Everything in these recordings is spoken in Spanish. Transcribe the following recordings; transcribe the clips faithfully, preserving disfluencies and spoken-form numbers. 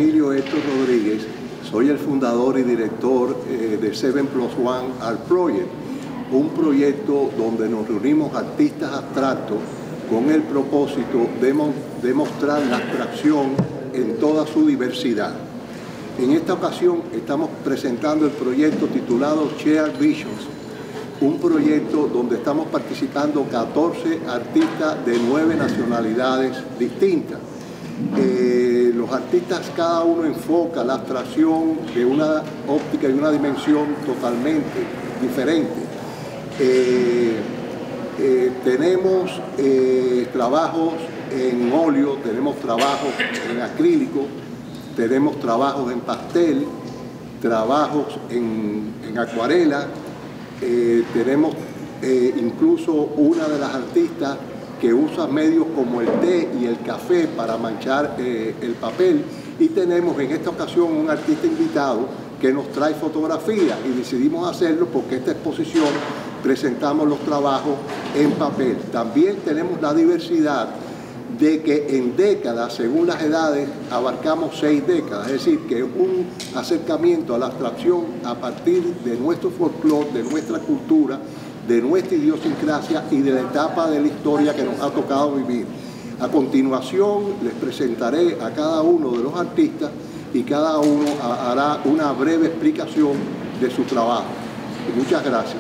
Emilio Héctor Rodríguez, soy el fundador y director eh, de Seven Plus One Art Project, un proyecto donde nos reunimos artistas abstractos con el propósito de, mo de mostrar la abstracción en toda su diversidad. En esta ocasión estamos presentando el proyecto titulado Shared Visions, un proyecto donde estamos participando catorce artistas de nueve nacionalidades distintas. Eh, los artistas, cada uno enfoca la abstracción de una óptica y una dimensión totalmente diferente. Eh, eh, tenemos eh, trabajos en óleo, tenemos trabajos en acrílico, tenemos trabajos en pastel, trabajos en, en acuarela, eh, tenemos eh, incluso una de las artistas que usa medios como el té y el café para manchar eh, el papel, y tenemos en esta ocasión un artista invitado que nos trae fotografía, y decidimos hacerlo porque esta exposición presentamos los trabajos en papel. También tenemos la diversidad de que en décadas, según las edades, abarcamos seis décadas, es decir, que es un acercamiento a la abstracción a partir de nuestro folclore, de nuestra cultura, de nuestra idiosincrasia y de la etapa de la historia que nos ha tocado vivir. A continuación les presentaré a cada uno de los artistas y cada uno hará una breve explicación de su trabajo. Muchas gracias.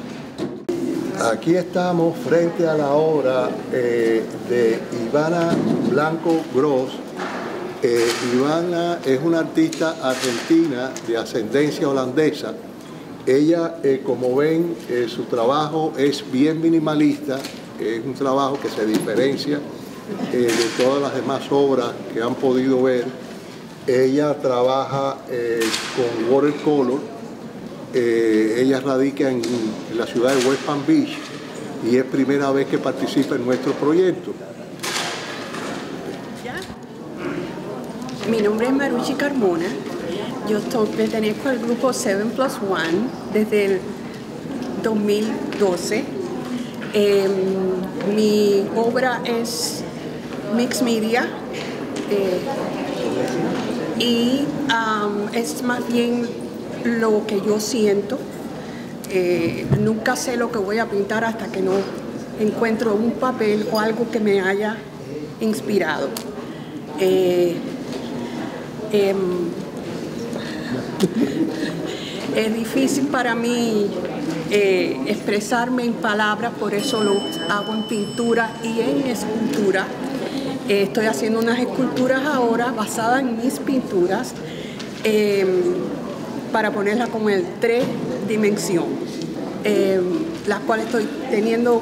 Aquí estamos frente a la obra eh, de Ivana Blanco Gross. Eh, Ivana es una artista argentina de ascendencia holandesa. Ella, eh, como ven, eh, su trabajo es bien minimalista, es un trabajo que se diferencia eh, de todas las demás obras que han podido ver. Ella trabaja eh, con watercolor, eh, ella radica en, en la ciudad de West Palm Beach y es primera vez que participa en nuestro proyecto. Mi nombre es Marucci Carmona. Yo estoy, pertenezco al grupo Seven Plus One desde el dos mil doce. Eh, mi obra es mixed media eh, y um, es más bien lo que yo siento. Eh, nunca sé lo que voy a pintar hasta que no encuentro un papel o algo que me haya inspirado. Eh, eh, Es difícil para mí eh, expresarme en palabras, por eso lo hago en pintura y en escultura. Eh, estoy haciendo unas esculturas ahora basadas en mis pinturas eh, para ponerlas como en tres dimensiones, eh, las cuales estoy teniendo,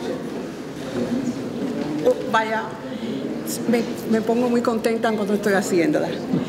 oh, vaya, me, me pongo muy contenta cuando estoy haciéndolas.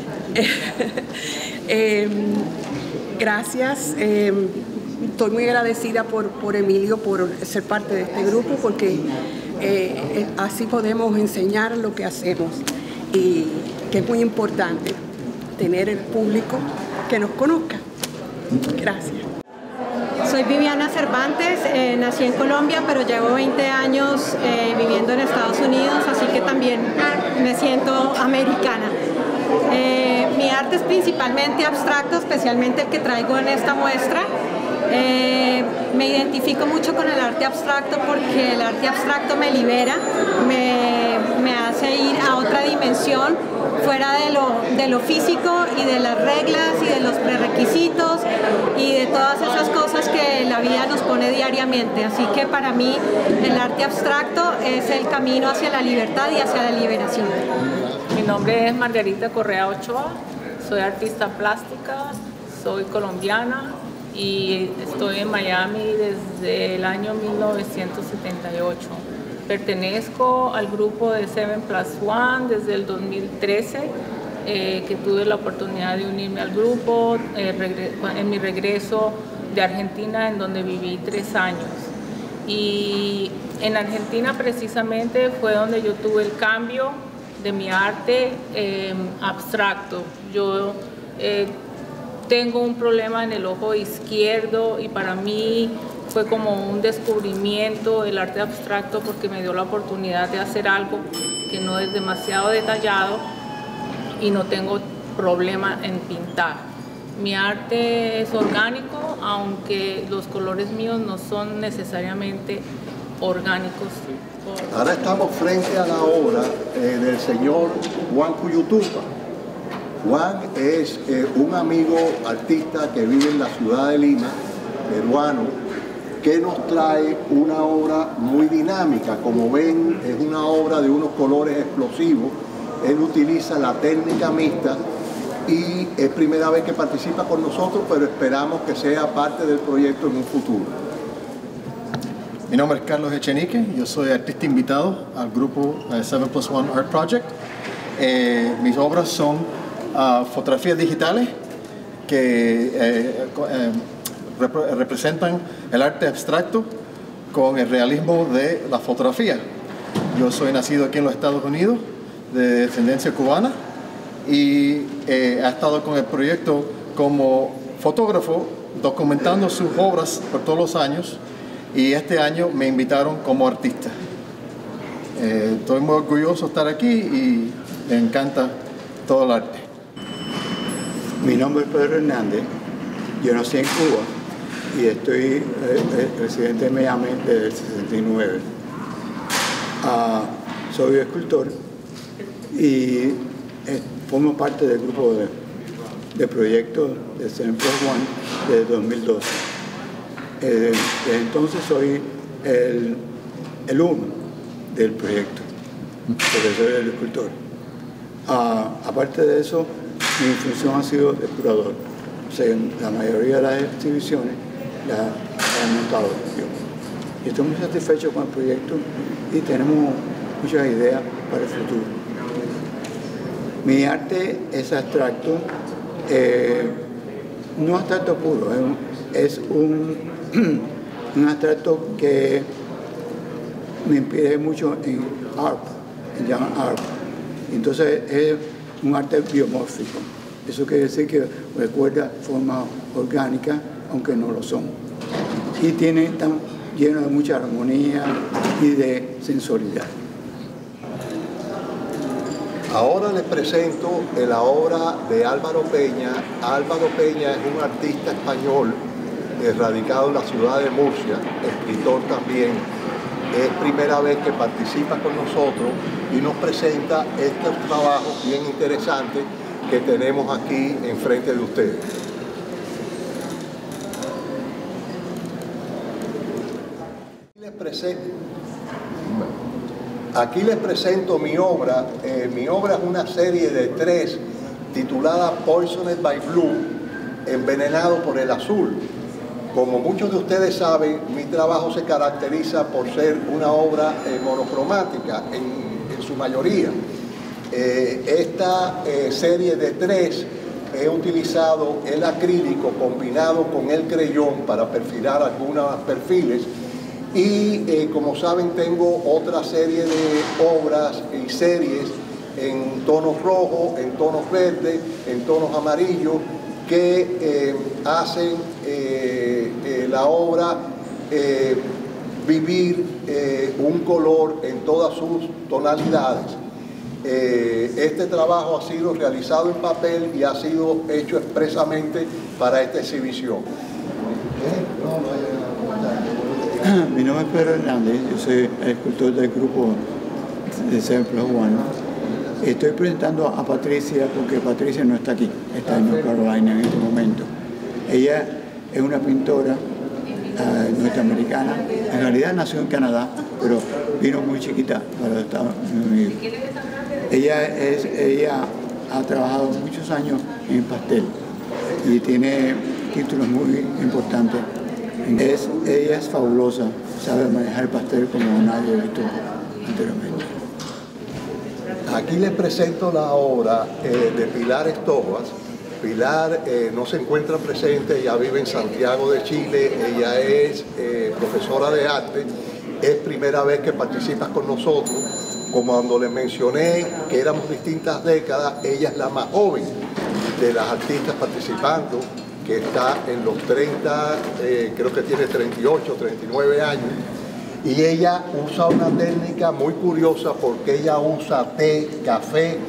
eh, Gracias, eh, estoy muy agradecida por, por Emilio por ser parte de este grupo, porque eh, así podemos enseñar lo que hacemos y que es muy importante tener el público que nos conozca. Gracias. Soy Viviana Cervantes, eh, nací en Colombia, pero llevo veinte años eh, viviendo en Estados Unidos, así que también me siento americana. Eh, mi arte es principalmente abstracto, especialmente el que traigo en esta muestra. Eh, me identifico mucho con el arte abstracto porque el arte abstracto me libera, me, me hace ir a otra dimensión fuera de lo, de lo físico y de las reglas y de los prerequisitos y de todas esas cosas que la vida nos pone diariamente. Así que para mí el arte abstracto es el camino hacia la libertad y hacia la liberación. Mi nombre es Margarita Correa Ochoa, soy artista plástica, soy colombiana y estoy en Miami desde el año mil novecientos setenta y ocho. Pertenezco al grupo de Seven Plus One desde el dos mil trece, eh, que tuve la oportunidad de unirme al grupo eh, en mi regreso de Argentina, en donde viví tres años. Y en Argentina precisamente fue donde yo tuve el cambio de mi arte eh, abstracto. Yo eh, tengo un problema en el ojo izquierdo y para mí fue como un descubrimiento del arte abstracto porque me dio la oportunidad de hacer algo que no es demasiado detallado y no tengo problema en pintar. Mi arte es orgánico, aunque los colores míos no son necesariamente orgánicos. Ahora estamos frente a la obra eh, del señor Juan Cuyutupa. Juan es eh, un amigo artista que vive en la ciudad de Lima, peruano, que nos trae una obra muy dinámica. Como ven, es una obra de unos colores explosivos. Él utiliza la técnica mixta y es primera vez que participa con nosotros, pero esperamos que sea parte del proyecto en un futuro. Mi nombre es Carlos Echenique, yo soy artista invitado al grupo uh, seven plus one Art Project. Eh, mis obras son uh, fotografías digitales que eh, eh, rep representan el arte abstracto con el realismo de la fotografía. Yo soy nacido aquí en los Estados Unidos, de descendencia cubana, y eh, he estado con el proyecto como fotógrafo documentando sus obras por todos los años, y este año me invitaron como artista. Eh, estoy muy orgulloso de estar aquí y me encanta todo el arte. Mi nombre es Pedro Hernández, yo nací en Cuba y estoy eh, eh, residente de Miami desde el sesenta y nueve. Uh, soy escultor y eh, formo parte del grupo de, de proyectos de seven plus one desde dos mil doce. Eh, desde entonces soy el, el uno del proyecto, porque soy el escultor. Uh, aparte de eso, mi función ha sido de curador. O sea, la mayoría de las exhibiciones las he montado yo. Y estoy muy satisfecho con el proyecto y tenemos muchas ideas para el futuro. Mi arte es abstracto, eh, no abstracto puro, es un, un abstracto que me inspiré mucho en art, en llaman art. Entonces es un arte biomórfico. Eso quiere decir que recuerda formas orgánicas, aunque no lo son. Y tiene, están llenos de mucha armonía y de sensualidad. Ahora les presento la obra de Álvaro Peña. Álvaro Peña es un artista español radicado en la ciudad de Murcia, escritor también. Es primera vez que participa con nosotros y nos presenta estos trabajos bien interesantes que tenemos aquí enfrente de ustedes. Les presento, aquí les presento mi obra. Eh, mi obra es una serie de tres titulada Poisoned by Blue, envenenado por el azul. Como muchos de ustedes saben, mi trabajo se caracteriza por ser una obra eh, monocromática en, en su mayoría. Eh, esta eh, serie de tres he utilizado el acrílico combinado con el creyón para perfilar algunos perfiles y eh, como saben tengo otra serie de obras y series en tonos rojos, en tonos verdes, en tonos amarillos que eh, hacen eh, eh, la obra eh, vivir eh, un color en todas sus tonalidades. Eh, este trabajo ha sido realizado en papel y ha sido hecho expresamente para esta exhibición. Mi nombre es Pedro Hernández, yo soy el escultor del grupo de seven plus one. Estoy presentando a Patricia porque Patricia no está aquí, está en North Carolina en este momento. Ella es una pintora uh, norteamericana, en realidad nació en Canadá, pero vino muy chiquita para los Estados Unidos. Ella, es, ella ha trabajado muchos años en pastel y tiene títulos muy importantes. Es, ella es fabulosa, sabe manejar el pastel como nadie ha visto anteriormente. Aquí les presento la obra eh, de Pilar Estobas. Pilar eh, no se encuentra presente, ella vive en Santiago de Chile, ella es eh, profesora de arte, es primera vez que participa con nosotros. Como cuando les mencioné que éramos distintas décadas, ella es la más joven de las artistas participando, que está en los treinta, eh, creo que tiene treinta y ocho, treinta y nueve años, y ella usa una técnica muy curiosa porque ella usa té, café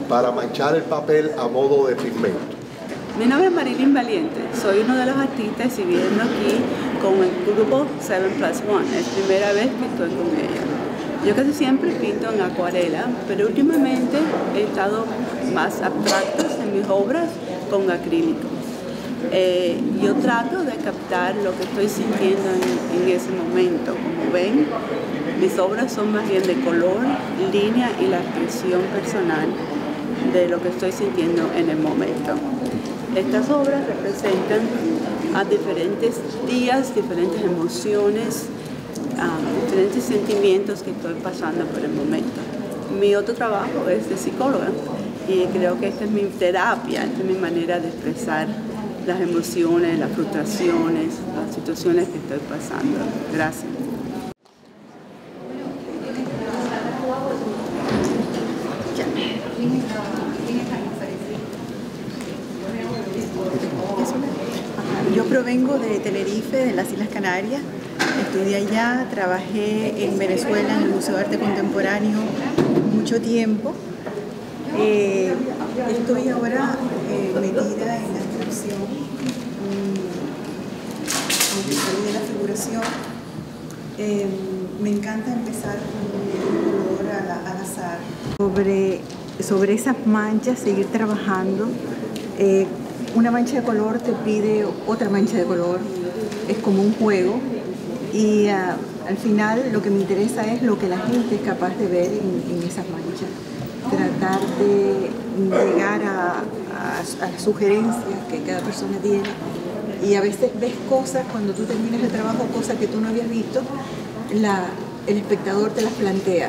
para manchar el papel a modo de pigmento. Mi nombre es Marilyn Valiente, soy uno de los artistas y viviendo aquí con el grupo seven plus one, es la primera vez que estoy con ella. Yo casi siempre pinto en acuarela, pero últimamente he estado más abstractos en mis obras con acrílico. Eh, yo trato de captar lo que estoy sintiendo en, en ese momento. Como ven, mis obras son más bien de color, línea y la expresión personal de lo que estoy sintiendo en el momento. Estas obras representan a diferentes días, diferentes emociones, um, diferentes sentimientos que estoy pasando por el momento. Mi otro trabajo es de psicóloga y creo que esta es mi terapia, esta es mi manera de expresar las emociones, las frustraciones, las situaciones que estoy pasando. Gracias. Yo provengo de Tenerife, de las Islas Canarias. Estudié allá, trabajé en Venezuela en el Museo de Arte Contemporáneo mucho tiempo. Eh, estoy ahora eh, metida en la abstracción, aunque salí de la figuración. Eh, me encanta empezar con un color al, al azar. Sobre, sobre esas manchas, seguir trabajando. Eh, una mancha de color te pide otra mancha de color, es como un juego. Y uh, al final lo que me interesa es lo que la gente es capaz de ver en, en esas manchas. Tratar de llegar a, a, a las sugerencias que cada persona tiene. Y a veces ves cosas, cuando tú terminas el trabajo, cosas que tú no habías visto, la, el espectador te las plantea.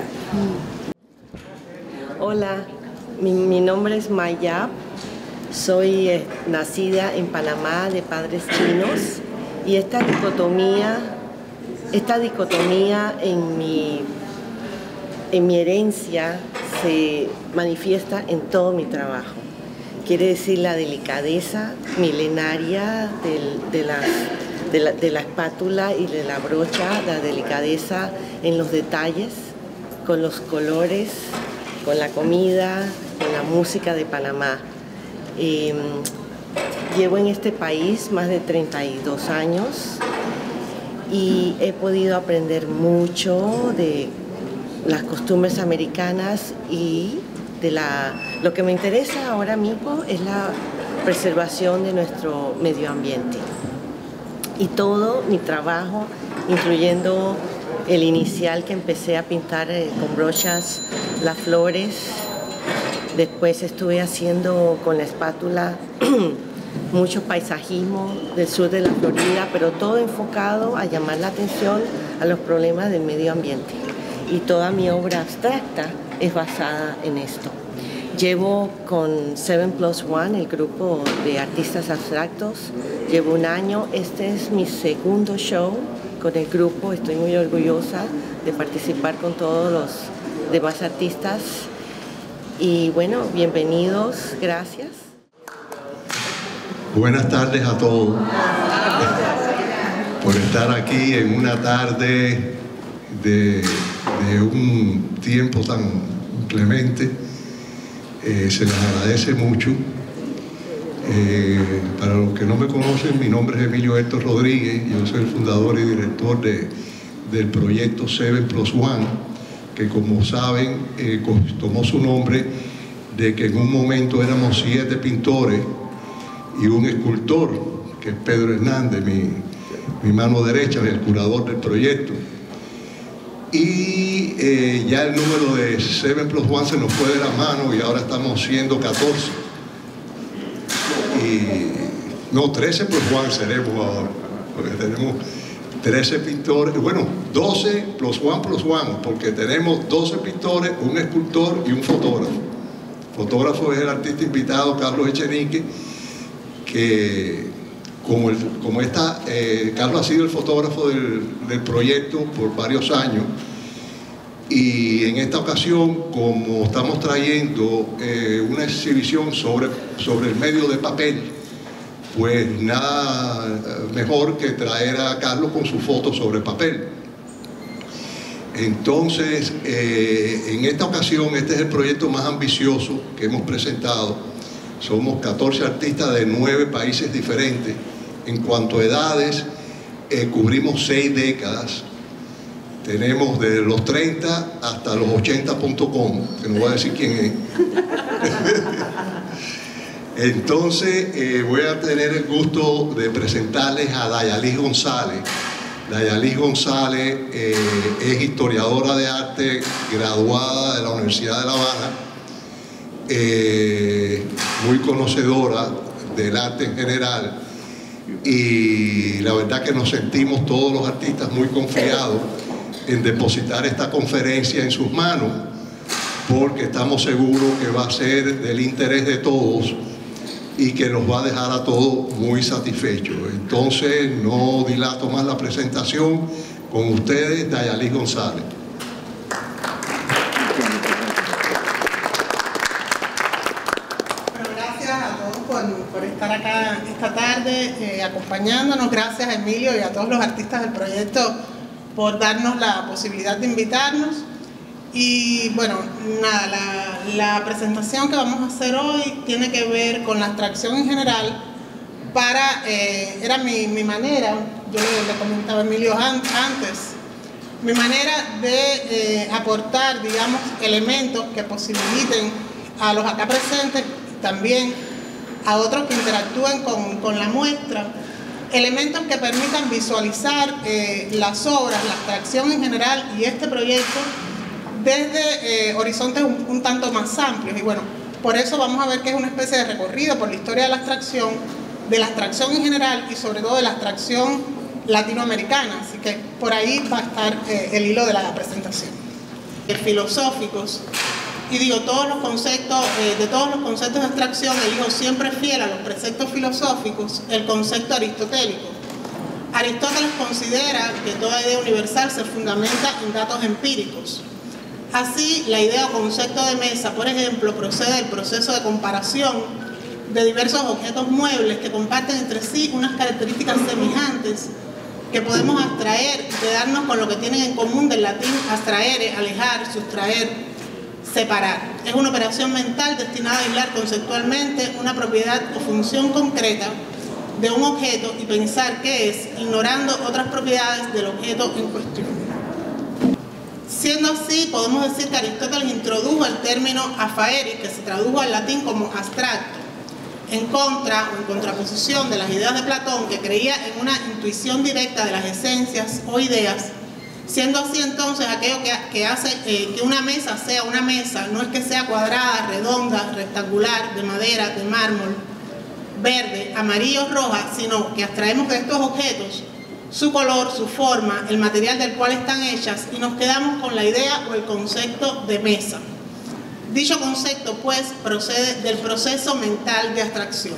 Hola, mi, mi nombre es Mayab, soy eh, nacida en Panamá de padres chinos y esta dicotomía, esta dicotomía en mi, en mi herencia se manifiesta en todo mi trabajo. Quiere decir la delicadeza milenaria del, de, la, de, la, de la espátula y de la brocha, la delicadeza en los detalles, con los colores, con la comida, con la música de Panamá. Eh, llevo en este país más de treinta y dos años y he podido aprender mucho de las costumbres americanas y de la, lo que me interesa ahora mismo es la preservación de nuestro medio ambiente. Y todo mi trabajo, incluyendo el inicial que empecé a pintar eh, con brochas, las flores, después estuve haciendo con la espátula mucho paisajismo del sur de la Florida, pero todo enfocado a llamar la atención a los problemas del medio ambiente. Y toda mi obra abstracta es basada en esto. Llevo con seven plus one, el grupo de artistas abstractos, llevo un año. Este es mi segundo show con el grupo. Estoy muy orgullosa de participar con todos los demás artistas. Y bueno, bienvenidos, gracias. Buenas tardes a todos. Por estar aquí en una tarde de, de un tiempo tan clemente. Eh, se les agradece mucho. Eh, para los que no me conocen, mi nombre es Emilio Héctor Rodríguez. Yo soy el fundador y director de, del proyecto seven plus one, que como saben eh, tomó su nombre de que en un momento éramos siete pintores y un escultor, que es Pedro Hernández, mi, mi mano derecha, el curador del proyecto. Y eh, ya el número de seven plus one se nos fue de la mano y ahora estamos siendo catorce. Y, no, trece plus one seremos ahora, porque tenemos trece pintores, bueno, doce plus one plus one, porque tenemos doce pintores, un escultor y un fotógrafo. El fotógrafo es el artista invitado, Carlos Echenique, que como, el, como está, eh, Carlos ha sido el fotógrafo del, del proyecto por varios años, y en esta ocasión, como estamos trayendo eh, una exhibición sobre, sobre el medio de papel, pues nada mejor que traer a Carlos con su foto sobre papel. Entonces, eh, en esta ocasión, este es el proyecto más ambicioso que hemos presentado. Somos catorce artistas de nueve países diferentes. En cuanto a edades, eh, cubrimos seis décadas. Tenemos de los treinta hasta los ochenta punto com, que no voy a decir quién es. Entonces, eh, voy a tener el gusto de presentarles a Dayalis González. Dayalis González eh, es historiadora de arte graduada de la Universidad de La Habana, eh, muy conocedora del arte en general, y la verdad que nos sentimos todos los artistas muy confiados en depositar esta conferencia en sus manos, porque estamos seguros que va a ser del interés de todos y que nos va a dejar a todos muy satisfechos. Entonces, no dilato más la presentación. Con ustedes, Dayalis González. Bueno, gracias a todos por, por estar acá esta tarde eh, acompañándonos. Gracias a Emilio y a todos los artistas del proyecto por darnos la posibilidad de invitarnos. Y bueno, nada, la, la presentación que vamos a hacer hoy tiene que ver con la abstracción en general. Para, eh, era mi, mi manera, yo le, le comentaba a Emilio antes, mi manera de eh, aportar, digamos, elementos que posibiliten a los acá presentes, también a otros que interactúen con, con la muestra, elementos que permitan visualizar eh, las obras, la abstracción en general y este proyecto desde eh, horizontes un, un tanto más amplios. Y bueno, por eso vamos a ver que es una especie de recorrido por la historia de la abstracción, de la abstracción en general y sobre todo de la abstracción latinoamericana. Así que por ahí va a estar eh, el hilo de la presentación. Eh, filosóficos, y digo, todos los conceptos, eh, de todos los conceptos de abstracción, elijo siempre fiel a los preceptos filosóficos el concepto aristotélico. Aristóteles considera que toda idea universal se fundamenta en datos empíricos. Así, la idea o concepto de mesa, por ejemplo, procede del proceso de comparación de diversos objetos muebles que comparten entre sí unas características semejantes que podemos abstraer, quedarnos con lo que tienen en común del latín abstraere, alejar, sustraer, separar. Es una operación mental destinada a aislar conceptualmente una propiedad o función concreta de un objeto y pensar qué es, ignorando otras propiedades del objeto en cuestión. Siendo así, podemos decir que Aristóteles introdujo el término afaeris, que se tradujo al latín como abstracto, en contra o en contraposición de las ideas de Platón, que creía en una intuición directa de las esencias o ideas. Siendo así, entonces, aquello que, que hace eh, que una mesa sea una mesa no es que sea cuadrada, redonda, rectangular, de madera, de mármol, verde, amarillo, roja, sino que abstraemos de estos objetos su color, su forma, el material del cual están hechas y nos quedamos con la idea o el concepto de mesa. Dicho concepto, pues, procede del proceso mental de abstracción.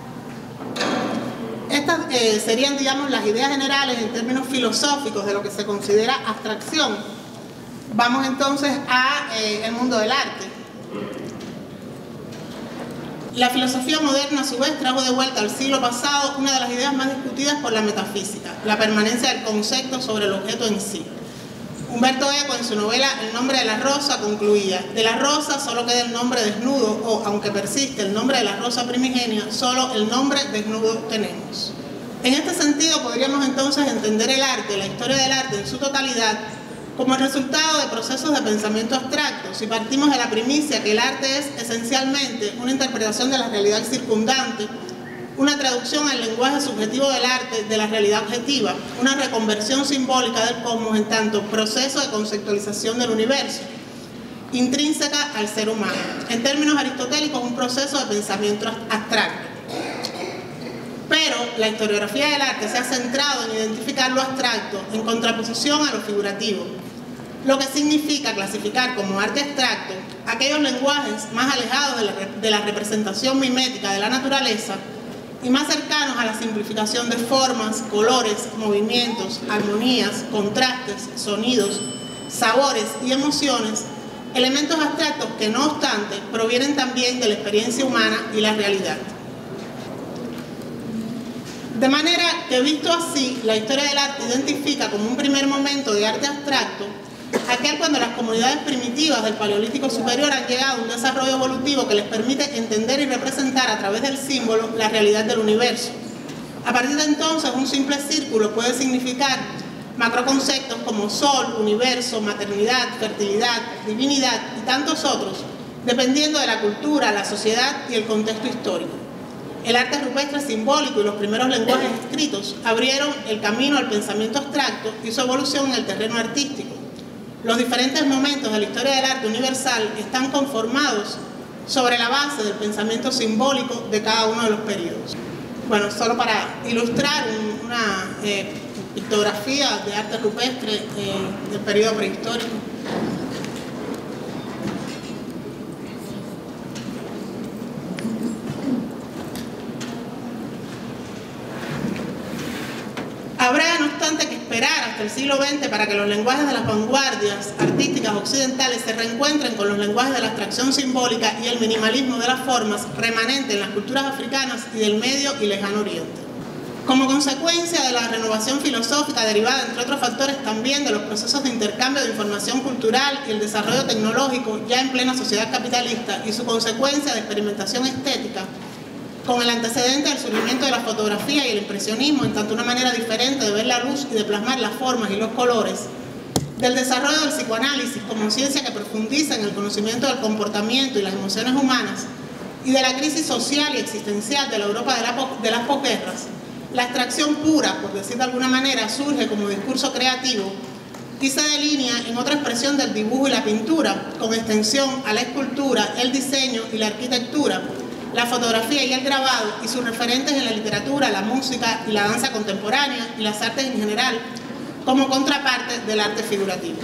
Estas eh, serían, digamos, las ideas generales en términos filosóficos de lo que se considera abstracción. Vamos entonces a eh, el mundo del arte. La filosofía moderna, a su vez, trajo de vuelta al siglo pasado una de las ideas más discutidas por la metafísica, la permanencia del concepto sobre el objeto en sí. Humberto Eco, en su novela El nombre de la rosa, concluía: de la rosa solo queda el nombre desnudo, o, aunque persiste el nombre de la rosa primigenia, solo el nombre desnudo tenemos. En este sentido, podríamos entonces entender el arte, la historia del arte en su totalidad, como el resultado de procesos de pensamiento abstracto. Si partimos de la primicia que el arte es esencialmente una interpretación de la realidad circundante, una traducción al lenguaje subjetivo del arte de la realidad objetiva, una reconversión simbólica del cosmos en tanto proceso de conceptualización del universo, intrínseca al ser humano. En términos aristotélicos, un proceso de pensamiento abstracto. Pero la historiografía del arte se ha centrado en identificar lo abstracto en contraposición a lo figurativo, lo que significa clasificar como arte abstracto aquellos lenguajes más alejados de la, de la representación mimética de la naturaleza y más cercanos a la simplificación de formas, colores, movimientos, armonías, contrastes, sonidos, sabores y emociones, elementos abstractos que, no obstante, provienen también de la experiencia humana y la realidad. De manera que, visto así, la historia del arte identifica como un primer momento de arte abstracto aquel cuando las comunidades primitivas del Paleolítico Superior han llegado a un desarrollo evolutivo que les permite entender y representar a través del símbolo la realidad del universo. A partir de entonces, un simple círculo puede significar macroconceptos como sol, universo, maternidad, fertilidad, divinidad y tantos otros, dependiendo de la cultura, la sociedad y el contexto histórico. El arte rupestre simbólico y los primeros lenguajes escritos abrieron el camino al pensamiento abstracto y su evolución en el terreno artístico. Los diferentes momentos de la historia del arte universal están conformados sobre la base del pensamiento simbólico de cada uno de los periodos. Bueno, solo para ilustrar un, una eh, pictografía de arte rupestre eh, del periodo prehistórico. Habrá, no obstante, que esperar hasta el siglo veinte para que los lenguajes de las vanguardias artísticas occidentales se reencuentren con los lenguajes de la abstracción simbólica y el minimalismo de las formas remanente en las culturas africanas y del Medio y Lejano Oriente. Como consecuencia de la renovación filosófica derivada, entre otros factores, también de los procesos de intercambio de información cultural y el desarrollo tecnológico ya en plena sociedad capitalista y su consecuencia de experimentación estética, con el antecedente del surgimiento de la fotografía y el impresionismo en tanto una manera diferente de ver la luz y de plasmar las formas y los colores, del desarrollo del psicoanálisis como ciencia que profundiza en el conocimiento del comportamiento y las emociones humanas, y de la crisis social y existencial de la Europa de, la po de las posguerras, la abstracción pura, por decir de alguna manera, surge como discurso creativo y se delinea en otra expresión del dibujo y la pintura, con extensión a la escultura, el diseño y la arquitectura, la fotografía y el grabado y sus referentes en la literatura, la música y la danza contemporánea y las artes en general, como contraparte del arte figurativo.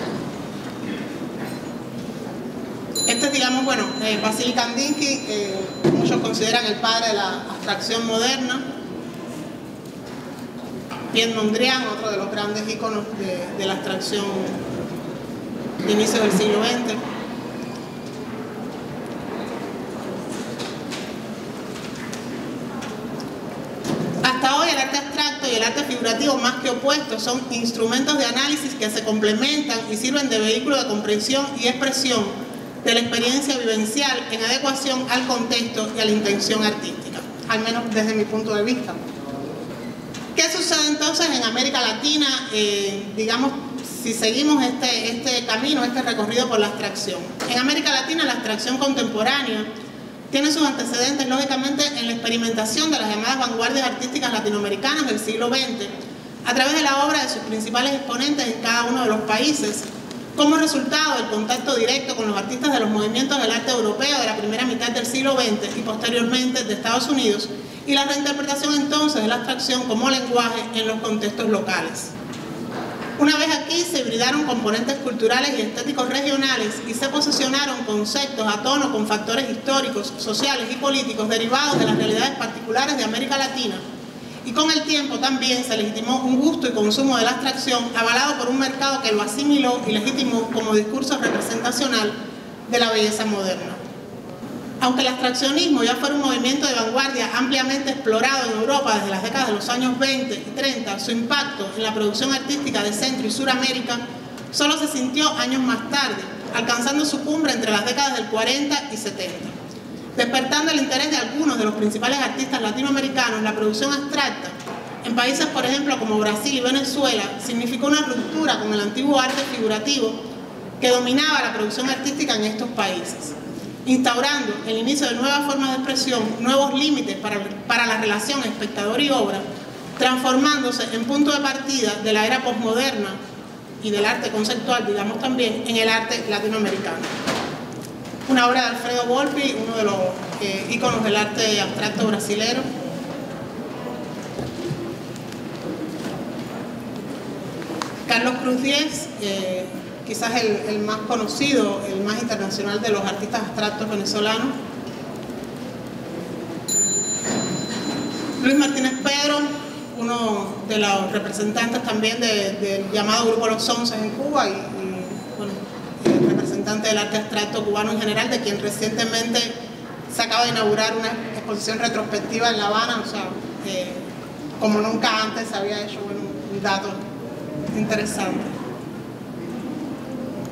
Este es, digamos, bueno, eh, Vasily Kandinsky, eh, muchos consideran el padre de la abstracción moderna. Pierre Mondrian, otro de los grandes íconos de, de la abstracción de inicio del siglo veinte. Hasta hoy el arte abstracto y el arte figurativo, más que opuestos, son instrumentos de análisis que se complementan y sirven de vehículo de comprensión y expresión de la experiencia vivencial en adecuación al contexto y a la intención artística, al menos desde mi punto de vista. ¿Qué sucede entonces en América Latina, eh, digamos, si seguimos este, este camino, este recorrido por la abstracción? En América Latina la abstracción contemporánea tiene sus antecedentes, lógicamente, en la experimentación de las llamadas vanguardias artísticas latinoamericanas del siglo veinte, a través de la obra de sus principales exponentes en cada uno de los países, como resultado del contacto directo con los artistas de los movimientos del arte europeo de la primera mitad del siglo veinte y posteriormente de Estados Unidos, y la reinterpretación entonces de la abstracción como lenguaje en los contextos locales. Una vez aquí se hibridaron componentes culturales y estéticos regionales y se posicionaron conceptos a tono con factores históricos, sociales y políticos derivados de las realidades particulares de América Latina. Y con el tiempo también se legitimó un gusto y consumo de la abstracción avalado por un mercado que lo asimiló y legitimó como discurso representacional de la belleza moderna. Aunque el abstraccionismo ya fuera un movimiento de vanguardia ampliamente explorado en Europa desde las décadas de los años veinte y treinta, su impacto en la producción artística de Centro y Suramérica solo se sintió años más tarde, alcanzando su cumbre entre las décadas del cuarenta y setenta. Despertando el interés de algunos de los principales artistas latinoamericanos, la producción abstracta, en países por ejemplo como Brasil y Venezuela, significó una ruptura con el antiguo arte figurativo que dominaba la producción artística en estos países, instaurando el inicio de nuevas formas de expresión, nuevos límites para, para la relación espectador y obra, transformándose en punto de partida de la era posmoderna y del arte conceptual, digamos también, en el arte latinoamericano. Una obra de Alfredo Volpi, uno de los eh, íconos del arte abstracto brasilero. Carlos Cruz Diez, eh, quizás el, el más conocido, el más internacional de los artistas abstractos venezolanos. Luis Martínez Pedro, uno de los representantes también de, del llamado Grupo Los Once en Cuba y, y bueno, el representante del arte abstracto cubano en general, de quien recientemente se acaba de inaugurar una exposición retrospectiva en La Habana, o sea, eh, como nunca antes se había hecho, bueno, un dato interesante.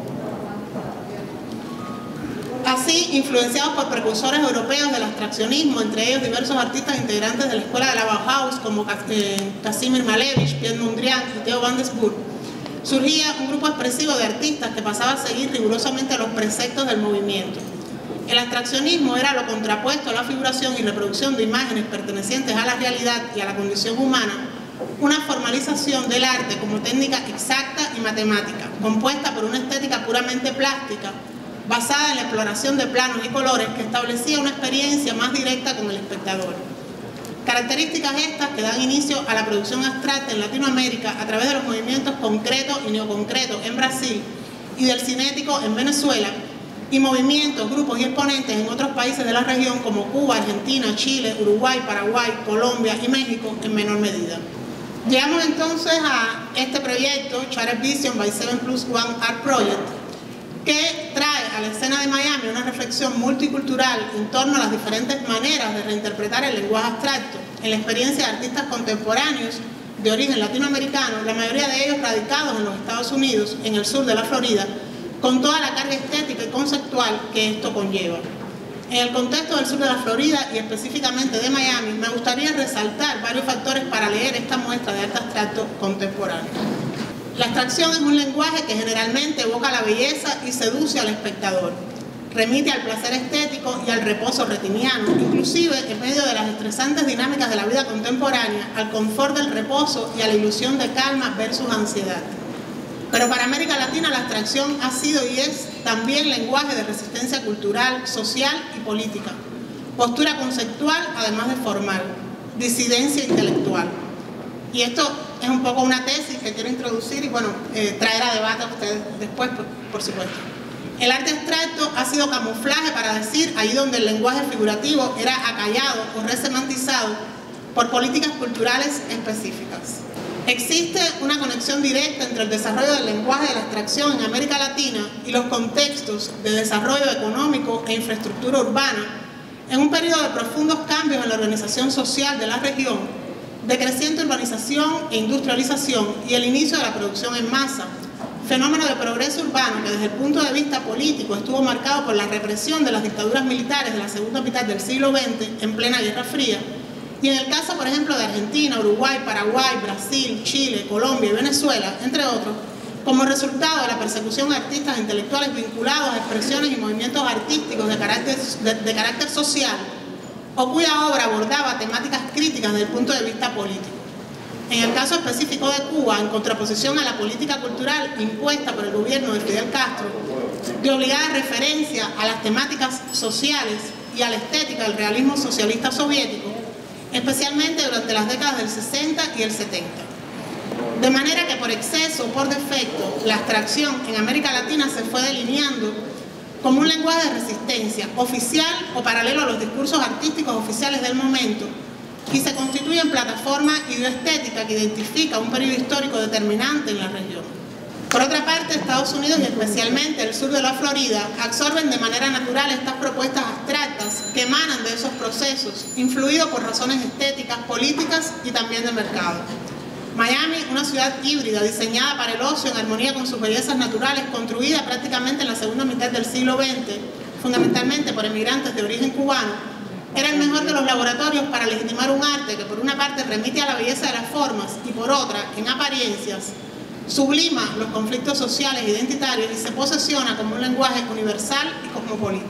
Así, influenciados por precursores europeos del abstraccionismo, entre ellos diversos artistas integrantes de la escuela de la Bauhaus como Kazimir Malevich, Piet Mondrian y Theo van Doesburg, surgía un grupo expresivo de artistas que pasaba a seguir rigurosamente los preceptos del movimiento. El abstraccionismo era lo contrapuesto a la figuración y reproducción de imágenes pertenecientes a la realidad y a la condición humana, una formalización del arte como técnica exacta y matemática, compuesta por una estética puramente plástica, basada en la exploración de planos y colores que establecía una experiencia más directa con el espectador. Características estas que dan inicio a la producción abstracta en Latinoamérica a través de los movimientos concretos y neoconcretos en Brasil y del cinético en Venezuela, y movimientos, grupos y exponentes en otros países de la región como Cuba, Argentina, Chile, Uruguay, Paraguay, Colombia y México en menor medida. Llegamos entonces a este proyecto, Shattered Vision by seven plus one Art Project, que trae a la escena de Miami una reflexión multicultural en torno a las diferentes maneras de reinterpretar el lenguaje abstracto en la experiencia de artistas contemporáneos de origen latinoamericano, la mayoría de ellos radicados en los Estados Unidos, en el sur de la Florida, con toda la carga estética y conceptual que esto conlleva. En el contexto del sur de la Florida y específicamente de Miami, me gustaría resaltar varios factores para leer esta muestra de arte abstracto contemporáneo. La abstracción es un lenguaje que generalmente evoca la belleza y seduce al espectador. Remite al placer estético y al reposo retiniano, inclusive en medio de las estresantes dinámicas de la vida contemporánea, al confort del reposo y a la ilusión de calma versus ansiedad. Pero para América Latina la abstracción ha sido y es también lenguaje de resistencia cultural, social y política, postura conceptual además de formal, disidencia intelectual. Y esto es un poco una tesis que quiero introducir y bueno, eh, traer a debate a ustedes después, por, por supuesto. El arte abstracto ha sido camuflaje para decir allí donde el lenguaje figurativo era acallado o resemantizado por políticas culturales específicas. Existe una conexión directa entre el desarrollo del lenguaje de la abstracción en América Latina y los contextos de desarrollo económico e infraestructura urbana en un periodo de profundos cambios en la organización social de la región, de creciente urbanización e industrialización y el inicio de la producción en masa, fenómeno de progreso urbano que desde el punto de vista político estuvo marcado por la represión de las dictaduras militares de la segunda mitad del siglo veinte en plena Guerra Fría, y en el caso, por ejemplo, de Argentina, Uruguay, Paraguay, Brasil, Chile, Colombia y Venezuela, entre otros, como resultado de la persecución de artistas intelectuales vinculados a expresiones y movimientos artísticos de carácter, de, de carácter social, o cuya obra abordaba temáticas críticas desde el punto de vista político. En el caso específico de Cuba, en contraposición a la política cultural impuesta por el gobierno de Fidel Castro, de obligada referencia a las temáticas sociales y a la estética del realismo socialista soviético, especialmente durante las décadas del sesenta y el setenta. De manera que por exceso o por defecto, la abstracción en América Latina se fue delineando como un lenguaje de resistencia, oficial o paralelo a los discursos artísticos oficiales del momento, y se constituye en plataforma ideoestética que identifica un periodo histórico determinante en la región. Por otra parte, Estados Unidos y especialmente el sur de la Florida absorben de manera natural estas propuestas abstractas que emanan de esos procesos, influidos por razones estéticas, políticas y también de mercado. Miami, una ciudad híbrida diseñada para el ocio en armonía con sus bellezas naturales, construida prácticamente en la segunda mitad del siglo veinte, fundamentalmente por emigrantes de origen cubano, era el mejor de los laboratorios para legitimar un arte que por una parte remite a la belleza de las formas y por otra, en apariencias, sublima los conflictos sociales e identitarios y se posesiona como un lenguaje universal y cosmopolita.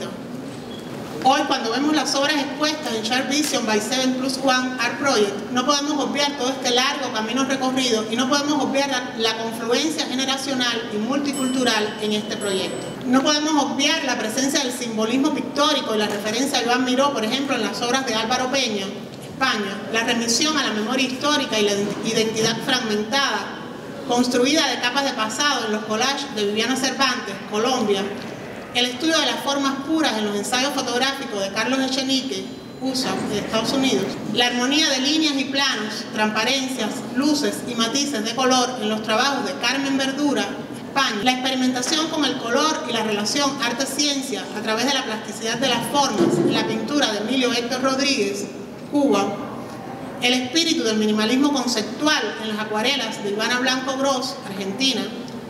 Hoy, cuando vemos las obras expuestas en Shattered Vision by seven plus one Art Project, no podemos obviar todo este largo camino recorrido y no podemos obviar la, la confluencia generacional y multicultural en este proyecto. No podemos obviar la presencia del simbolismo pictórico y la referencia a Joan Miró, por ejemplo, en las obras de Álvaro Peña, España, la remisión a la memoria histórica y la identidad fragmentada, construida de capas de pasado en los collages de Viviana Cervantes, Colombia, el estudio de las formas puras en los ensayos fotográficos de Carlos Echenique, U S A, de Estados Unidos, la armonía de líneas y planos, transparencias, luces y matices de color en los trabajos de Carmen Verdura, España, la experimentación con el color y la relación arte-ciencia a través de la plasticidad de las formas en la pintura de Emilio Héctor Rodríguez, Cuba, el espíritu del minimalismo conceptual en las acuarelas de Ivana Blanco Gross, Argentina,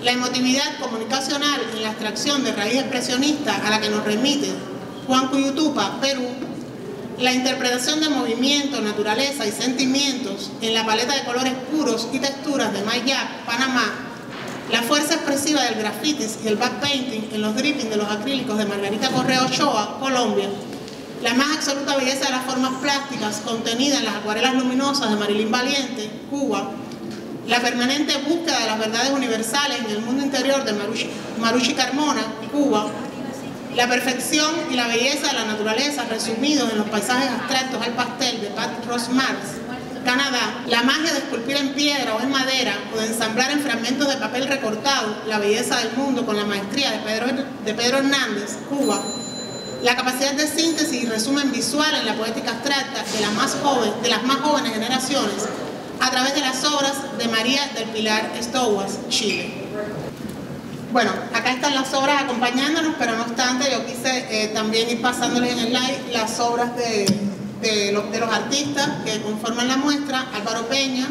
La emotividad comunicacional en la abstracción de raíz expresionista a la que nos remite Juan Cuyutupa, Perú, la interpretación de movimiento, naturaleza y sentimientos en la paleta de colores puros y texturas de Mayap, Panamá, la fuerza expresiva del grafitis y el backpainting en los dripping de los acrílicos de Margarita Correa Ochoa, Colombia, la más absoluta belleza de las formas plásticas contenida en las acuarelas luminosas de Marilyn Valiente, Cuba, la permanente búsqueda de las verdades universales en el mundo interior de Marushi, Marushi Carmona, Cuba, la perfección y la belleza de la naturaleza resumidos en los paisajes abstractos al pastel de Pat Ross Marx, Canadá, la magia de esculpir en piedra o en madera o de ensamblar en fragmentos de papel recortado la belleza del mundo con la maestría de Pedro, de Pedro Hernández, Cuba, la capacidad de síntesis y resumen visual en la poética abstracta de, la más joven, de las más jóvenes generaciones a través de las obras de María del Pilar Estouas, Chile. Bueno, acá están las obras acompañándonos, pero no obstante yo quise eh, también ir pasándoles en el live las obras de, de, los, de los artistas que conforman la muestra: Álvaro Peña,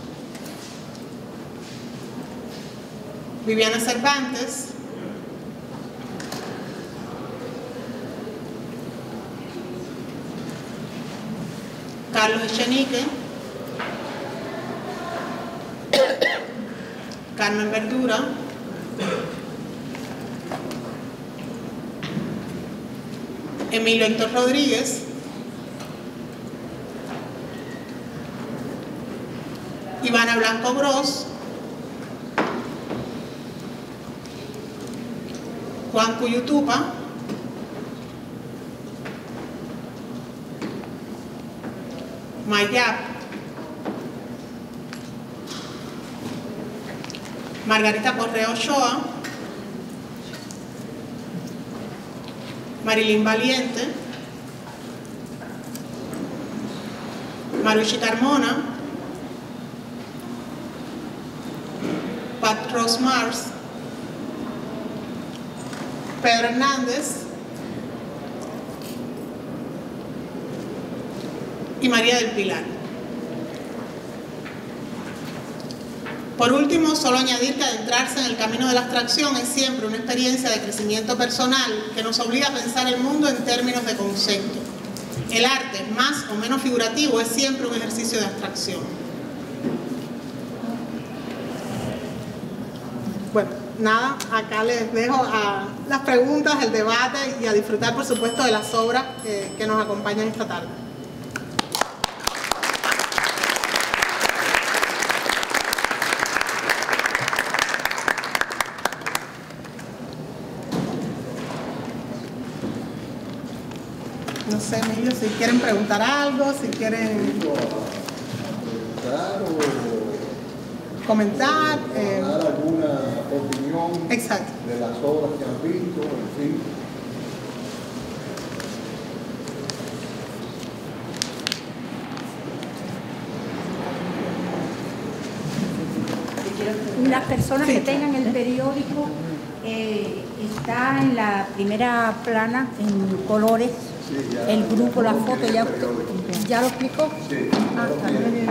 Viviana Cervantes, Carlos Echenique, Carmen Verdura, Emilio Héctor Rodríguez, Ivana Blanco Bros, Juan Cuyutupa, Mayap, Margarita Correa Ochoa, Marilyn Valiente, Marushi Carmona, Pat Ross Marx, Pedro Hernández y María del Pilar. Por último, solo añadir que adentrarse en el camino de la abstracción es siempre una experiencia de crecimiento personal que nos obliga a pensar el mundo en términos de concepto. El arte, más o menos figurativo, es siempre un ejercicio de abstracción. Bueno, nada, acá les dejo a las preguntas, el debate y a disfrutar, por supuesto, de las obras que, que nos acompañan esta tarde. No sé, Emilio, si quieren preguntar algo, si quieren o comentar, eh, dar alguna opinión exacto. de las obras que han visto, en fin. Las personas sí. que tengan el periódico, eh, está en la primera plana en colores. Sí, ya, el grupo, la foto, ya, ¿ya lo explicó? Sí. Ah, está bien.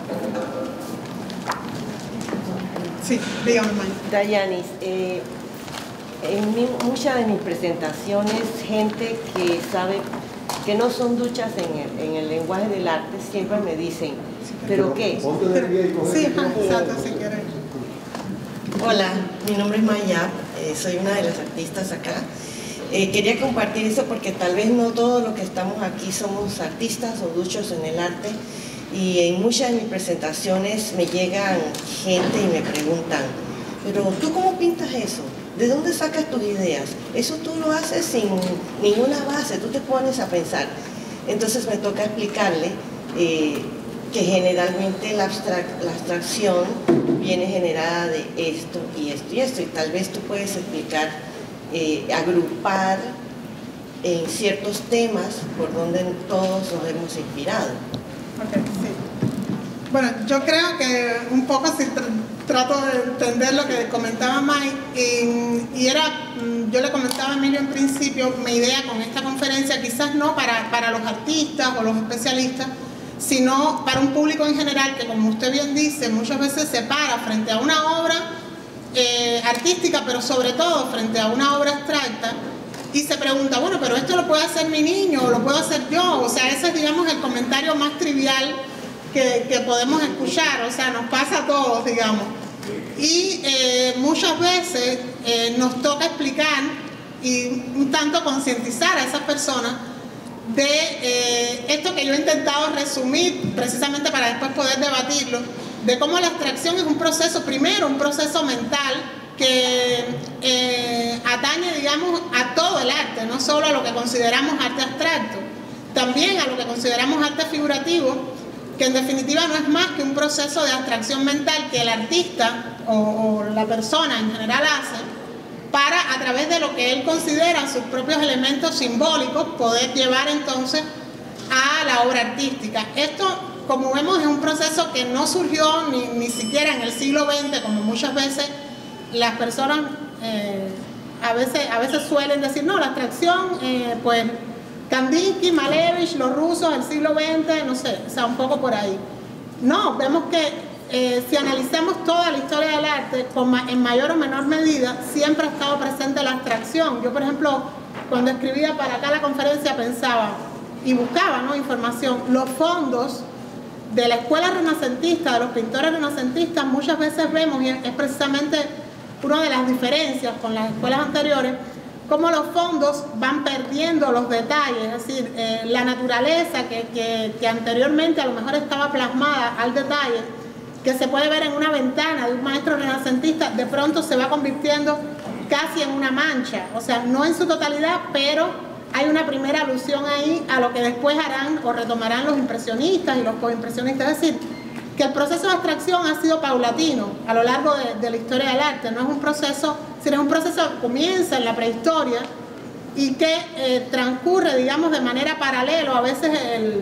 Sí, dígame, Maya. Dayanis, eh, en mi, muchas de mis presentaciones, gente que sabe que no son duchas en el, en el lenguaje del arte, siempre me dicen, ¿pero qué? Sí, exacto, si quieres. Hola, mi nombre es Maya, eh, soy una de las artistas acá. Eh, quería compartir eso porque tal vez no todos los que estamos aquí somos artistas o duchos en el arte, y en muchas de mis presentaciones me llegan gente y me preguntan, pero ¿tú cómo pintas eso? ¿De dónde sacas tus ideas? Eso tú lo haces sin ninguna base, tú te pones a pensar. Entonces me toca explicarle eh, que generalmente la, abstrac la abstracción viene generada de esto y esto y esto, y tal vez tú puedes explicar Eh, agrupar en ciertos temas por donde todos nos hemos inspirado. Okay, sí. Bueno, yo creo que un poco si tr trato de entender lo que comentaba Mike, y, y era, yo le comentaba a Emilio en principio, mi idea con esta conferencia quizás no para, para los artistas o los especialistas, sino para un público en general que, como usted bien dice, muchas veces se para frente a una obra eh, artística, pero sobre todo frente a una obra abstracta, y se pregunta, bueno, pero esto lo puede hacer mi niño, o lo puedo hacer yo. O sea, ese es, digamos, el comentario más trivial que, que podemos escuchar. O sea, nos pasa a todos, digamos. Y eh, muchas veces eh, nos toca explicar y un tanto concientizar a esas personas de eh, esto que yo he intentado resumir precisamente para después poder debatirlo, de cómo la abstracción es un proceso, primero un proceso mental que eh, atañe, digamos, a todo el arte, no solo a lo que consideramos arte abstracto, también a lo que consideramos arte figurativo, que en definitiva no es más que un proceso de abstracción mental que el artista o, o la persona en general hace para, a través de lo que él considera sus propios elementos simbólicos, poder llevar entonces a la obra artística. Esto, como vemos, es un proceso que no surgió ni, ni siquiera en el siglo veinte, como muchas veces las personas eh, a, veces, a veces suelen decir, no, la abstracción, eh, pues Kandinsky, Malevich, los rusos del siglo veinte, no sé, o sea, un poco por ahí. No, vemos que Eh, si analizamos toda la historia del arte, con ma en mayor o menor medida, siempre ha estado presente la abstracción. Yo, por ejemplo, cuando escribía para acá la conferencia, pensaba y buscaba, ¿no?, información. Los fondos de la escuela renacentista, de los pintores renacentistas, muchas veces vemos, y es precisamente una de las diferencias con las escuelas anteriores, cómo los fondos van perdiendo los detalles, es decir, eh, la naturaleza que, que, que anteriormente a lo mejor estaba plasmada al detalle, que se puede ver en una ventana de un maestro renacentista, de pronto se va convirtiendo casi en una mancha. O sea, no en su totalidad, pero hay una primera alusión ahí a lo que después harán o retomarán los impresionistas y los coimpresionistas. Es decir, que el proceso de abstracción ha sido paulatino a lo largo de, de la historia del arte. No es un proceso, sino es un proceso que comienza en la prehistoria y que eh, transcurre, digamos, de manera paralela. A veces el...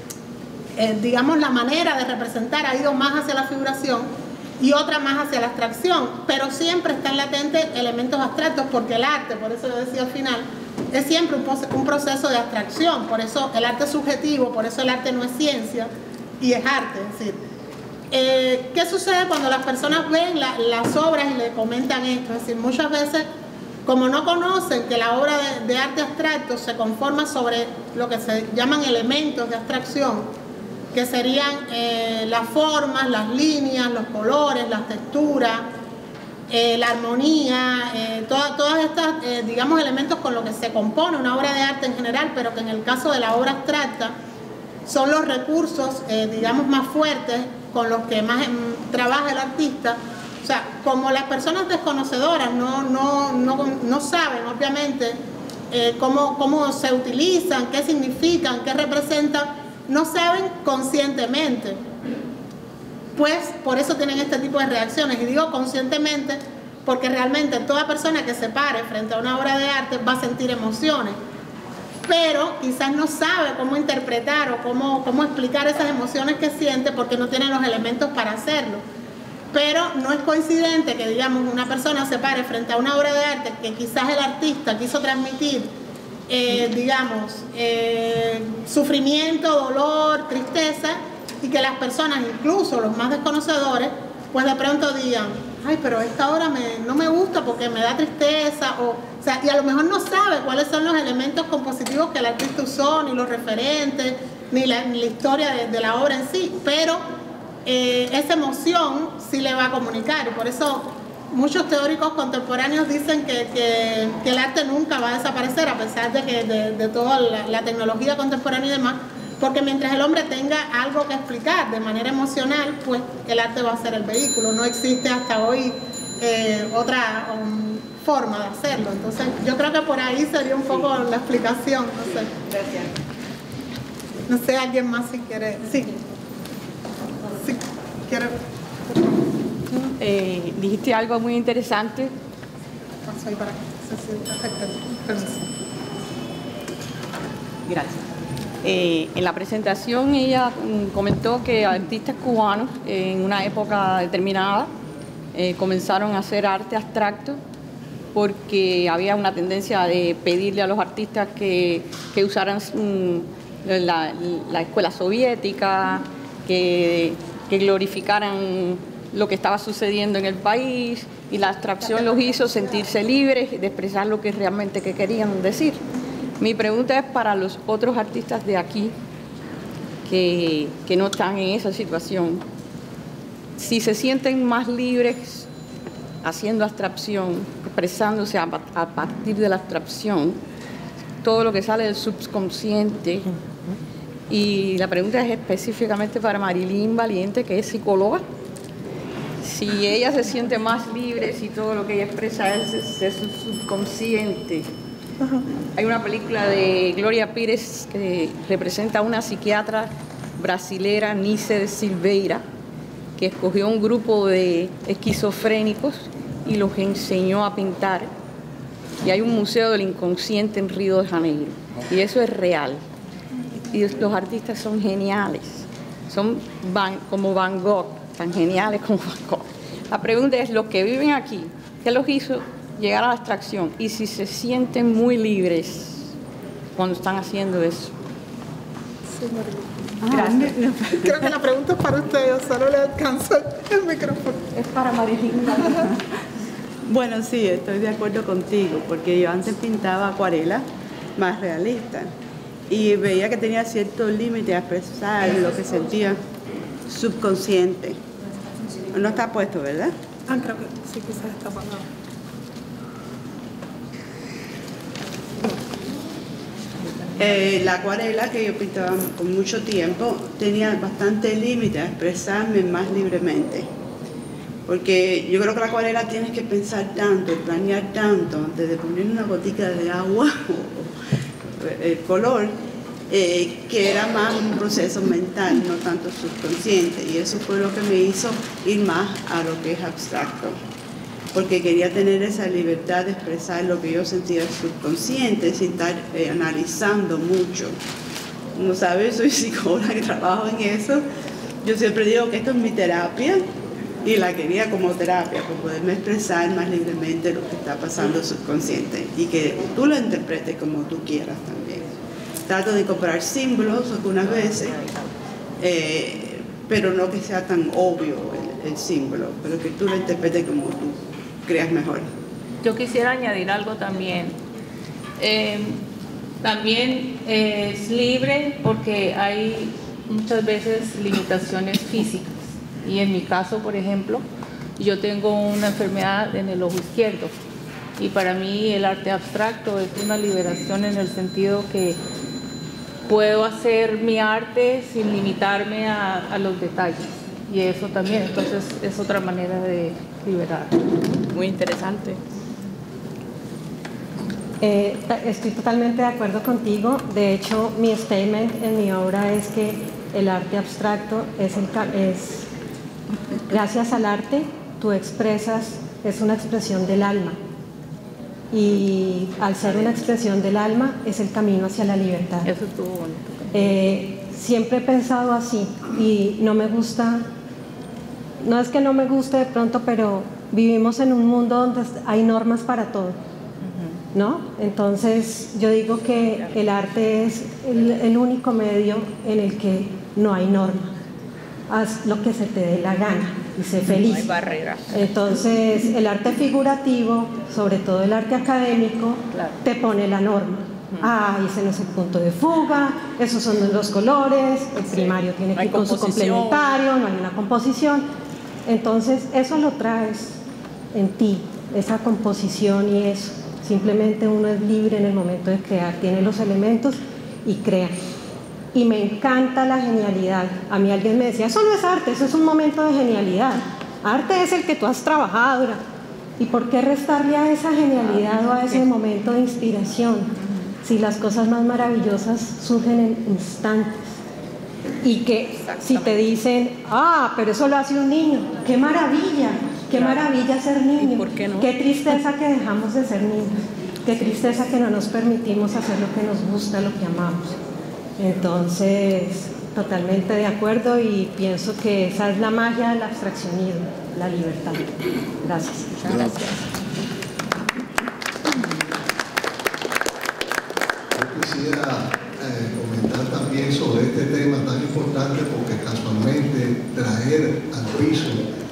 Eh, digamos, la manera de representar ha ido más hacia la figuración y otra más hacia la abstracción, pero siempre están latentes elementos abstractos, porque el arte, por eso yo decía al final, es siempre un, un proceso de abstracción. Por eso el arte es subjetivo, por eso el arte no es ciencia y es arte. Es decir, eh, ¿qué sucede cuando las personas ven la, las obras y le comentan esto? Es decir, muchas veces, como no conocen que la obra de, de arte abstracto se conforma sobre lo que se llaman elementos de abstracción, que serían eh, las formas, las líneas, los colores, las texturas, eh, la armonía, eh, todas, todas estas, eh, digamos, elementos con los que se compone una obra de arte en general, pero que en el caso de la obra abstracta son los recursos, eh, digamos, más fuertes con los que más eh, trabaja el artista. O sea, como las personas desconocedoras no, no, no, no saben, obviamente, eh, cómo, cómo se utilizan, qué significan, qué representan, no saben conscientemente, pues por eso tienen este tipo de reacciones. Y digo conscientemente porque realmente toda persona que se pare frente a una obra de arte va a sentir emociones, pero quizás no sabe cómo interpretar o cómo, cómo explicar esas emociones que siente porque no tiene los elementos para hacerlo. Pero no es coincidente que, digamos, una persona se pare frente a una obra de arte que quizás el artista quiso transmitir Eh, digamos, eh, sufrimiento, dolor, tristeza, y que las personas, incluso los más desconocedores, pues de pronto digan, ay, pero esta obra me, no me gusta porque me da tristeza, o, o sea, y a lo mejor no sabe cuáles son los elementos compositivos que el artista usó, ni los referentes, ni la, ni la historia de, de la obra en sí, pero eh, esa emoción sí le va a comunicar, y por eso muchos teóricos contemporáneos dicen que, que, que el arte nunca va a desaparecer, a pesar de, que, de, de toda la, la tecnología contemporánea y demás, porque mientras el hombre tenga algo que explicar de manera emocional, pues el arte va a ser el vehículo. No existe hasta hoy eh, otra um, forma de hacerlo. Entonces yo creo que por ahí sería un poco la explicación. No sé. Gracias. No sé, alguien más si quiere. Sí. Sí, quiere. Eh, dijiste algo muy interesante. Gracias. Eh, en la presentación ella mm, comentó que artistas cubanos eh, en una época determinada eh, comenzaron a hacer arte abstracto porque había una tendencia de pedirle a los artistas que, que usaran mm, la, la escuela soviética, que, que glorificaran lo que estaba sucediendo en el país, y la abstracción los hizo sentirse libres de expresar lo que realmente que querían decir. Mi pregunta es para los otros artistas de aquí que, que no están en esa situación. Si se sienten más libres haciendo abstracción, expresándose a, a partir de la abstracción, todo lo que sale del subconsciente. Y la pregunta es específicamente para Marilyn Valiente, que es psicóloga. Si ella se siente más libre, si todo lo que ella expresa es de su subconsciente. Uh-huh. Hay una película de Gloria Pires que representa a una psiquiatra brasilera, Nice de Silveira, que escogió un grupo de esquizofrénicos y los enseñó a pintar. Y hay un museo del inconsciente en Río de Janeiro. Y eso es real. Y los artistas son geniales. Son Van, como Van Gogh, tan geniales como Van Gogh. La pregunta es, los que viven aquí, ¿qué los hizo llegar a la abstracción? Y si se sienten muy libres cuando están haciendo eso. Ah, gracias. Creo que la pregunta es para usted, yo solo le alcanzo el micrófono. Es para Marilyn. Bueno, sí, estoy de acuerdo contigo, porque yo antes pintaba acuarela más realista y veía que tenía cierto límite a expresar lo que sentía subconsciente. No está puesto, ¿verdad? Ah, creo que sí, quizás está apagado. Eh, la acuarela que yo pintaba con mucho tiempo tenía bastante límite a expresarme más libremente. Porque yo creo que la acuarela tienes que pensar tanto, planear tanto antes de poner una gotica de agua o el color, eh, que era más un proceso mental, no tanto subconsciente. Y eso fue lo que me hizo ir más a lo que es abstracto. Porque quería tener esa libertad de expresar lo que yo sentía subconsciente sin estar eh, analizando mucho. Como sabes, soy psicóloga y trabajo en eso. Yo siempre digo que esto es mi terapia y la quería como terapia, para poderme expresar más libremente lo que está pasando subconsciente y que tú lo interpretes como tú quieras también. Trato de incorporar símbolos algunas veces, eh, pero no que sea tan obvio el, el símbolo, pero que tú lo interpretes como tú creas mejor. Yo quisiera añadir algo también. Eh, también eh, es libre porque hay muchas veces limitaciones físicas. Y en mi caso, por ejemplo, yo tengo una enfermedad en el ojo izquierdo. Y para mí el arte abstracto es una liberación en el sentido que puedo hacer mi arte sin limitarme a, a los detalles. Y eso también, entonces, es otra manera de liberar. Muy interesante. Eh, estoy totalmente de acuerdo contigo. De hecho, mi statement en mi obra es que el arte abstracto es, el, es gracias al arte, tú expresas, es una expresión del alma. Y al ser una expresión del alma, es el camino hacia la libertad. Eso estuvo bonito. Eh, siempre he pensado así y no me gusta, no es que no me guste de pronto, pero vivimos en un mundo donde hay normas para todo, ¿no? Entonces yo digo que el arte es el, el único medio en el que no hay norma. Haz lo que se te dé la gana y sé feliz. No hay barreras. Entonces el arte figurativo, sobre todo el arte académico, claro, te pone la norma. Ah, ese no es el punto de fuga, esos son los colores, el primario tiene que ir con su complementario, no hay una composición. Entonces eso lo traes en ti, esa composición y eso. Simplemente uno es libre en el momento de crear, tiene los elementos y crea. Y me encanta la genialidad. A mí alguien me decía, eso no es arte, eso es un momento de genialidad. Arte es el que tú has trabajado. ¿Y por qué restarle a esa genialidad o a ese momento de inspiración? Si las cosas más maravillosas surgen en instantes. Y que si te dicen, ah, pero eso lo hace un niño, qué maravilla, qué maravilla ser niño. ¿Por qué no? Qué tristeza que dejamos de ser niños, qué tristeza que no nos permitimos hacer lo que nos gusta, lo que amamos. Entonces, totalmente de acuerdo y pienso que esa es la magia del abstraccionismo, la libertad. Gracias. Muchas gracias. Yo quisiera eh, comentar también sobre este tema tan importante porque casualmente traer al piso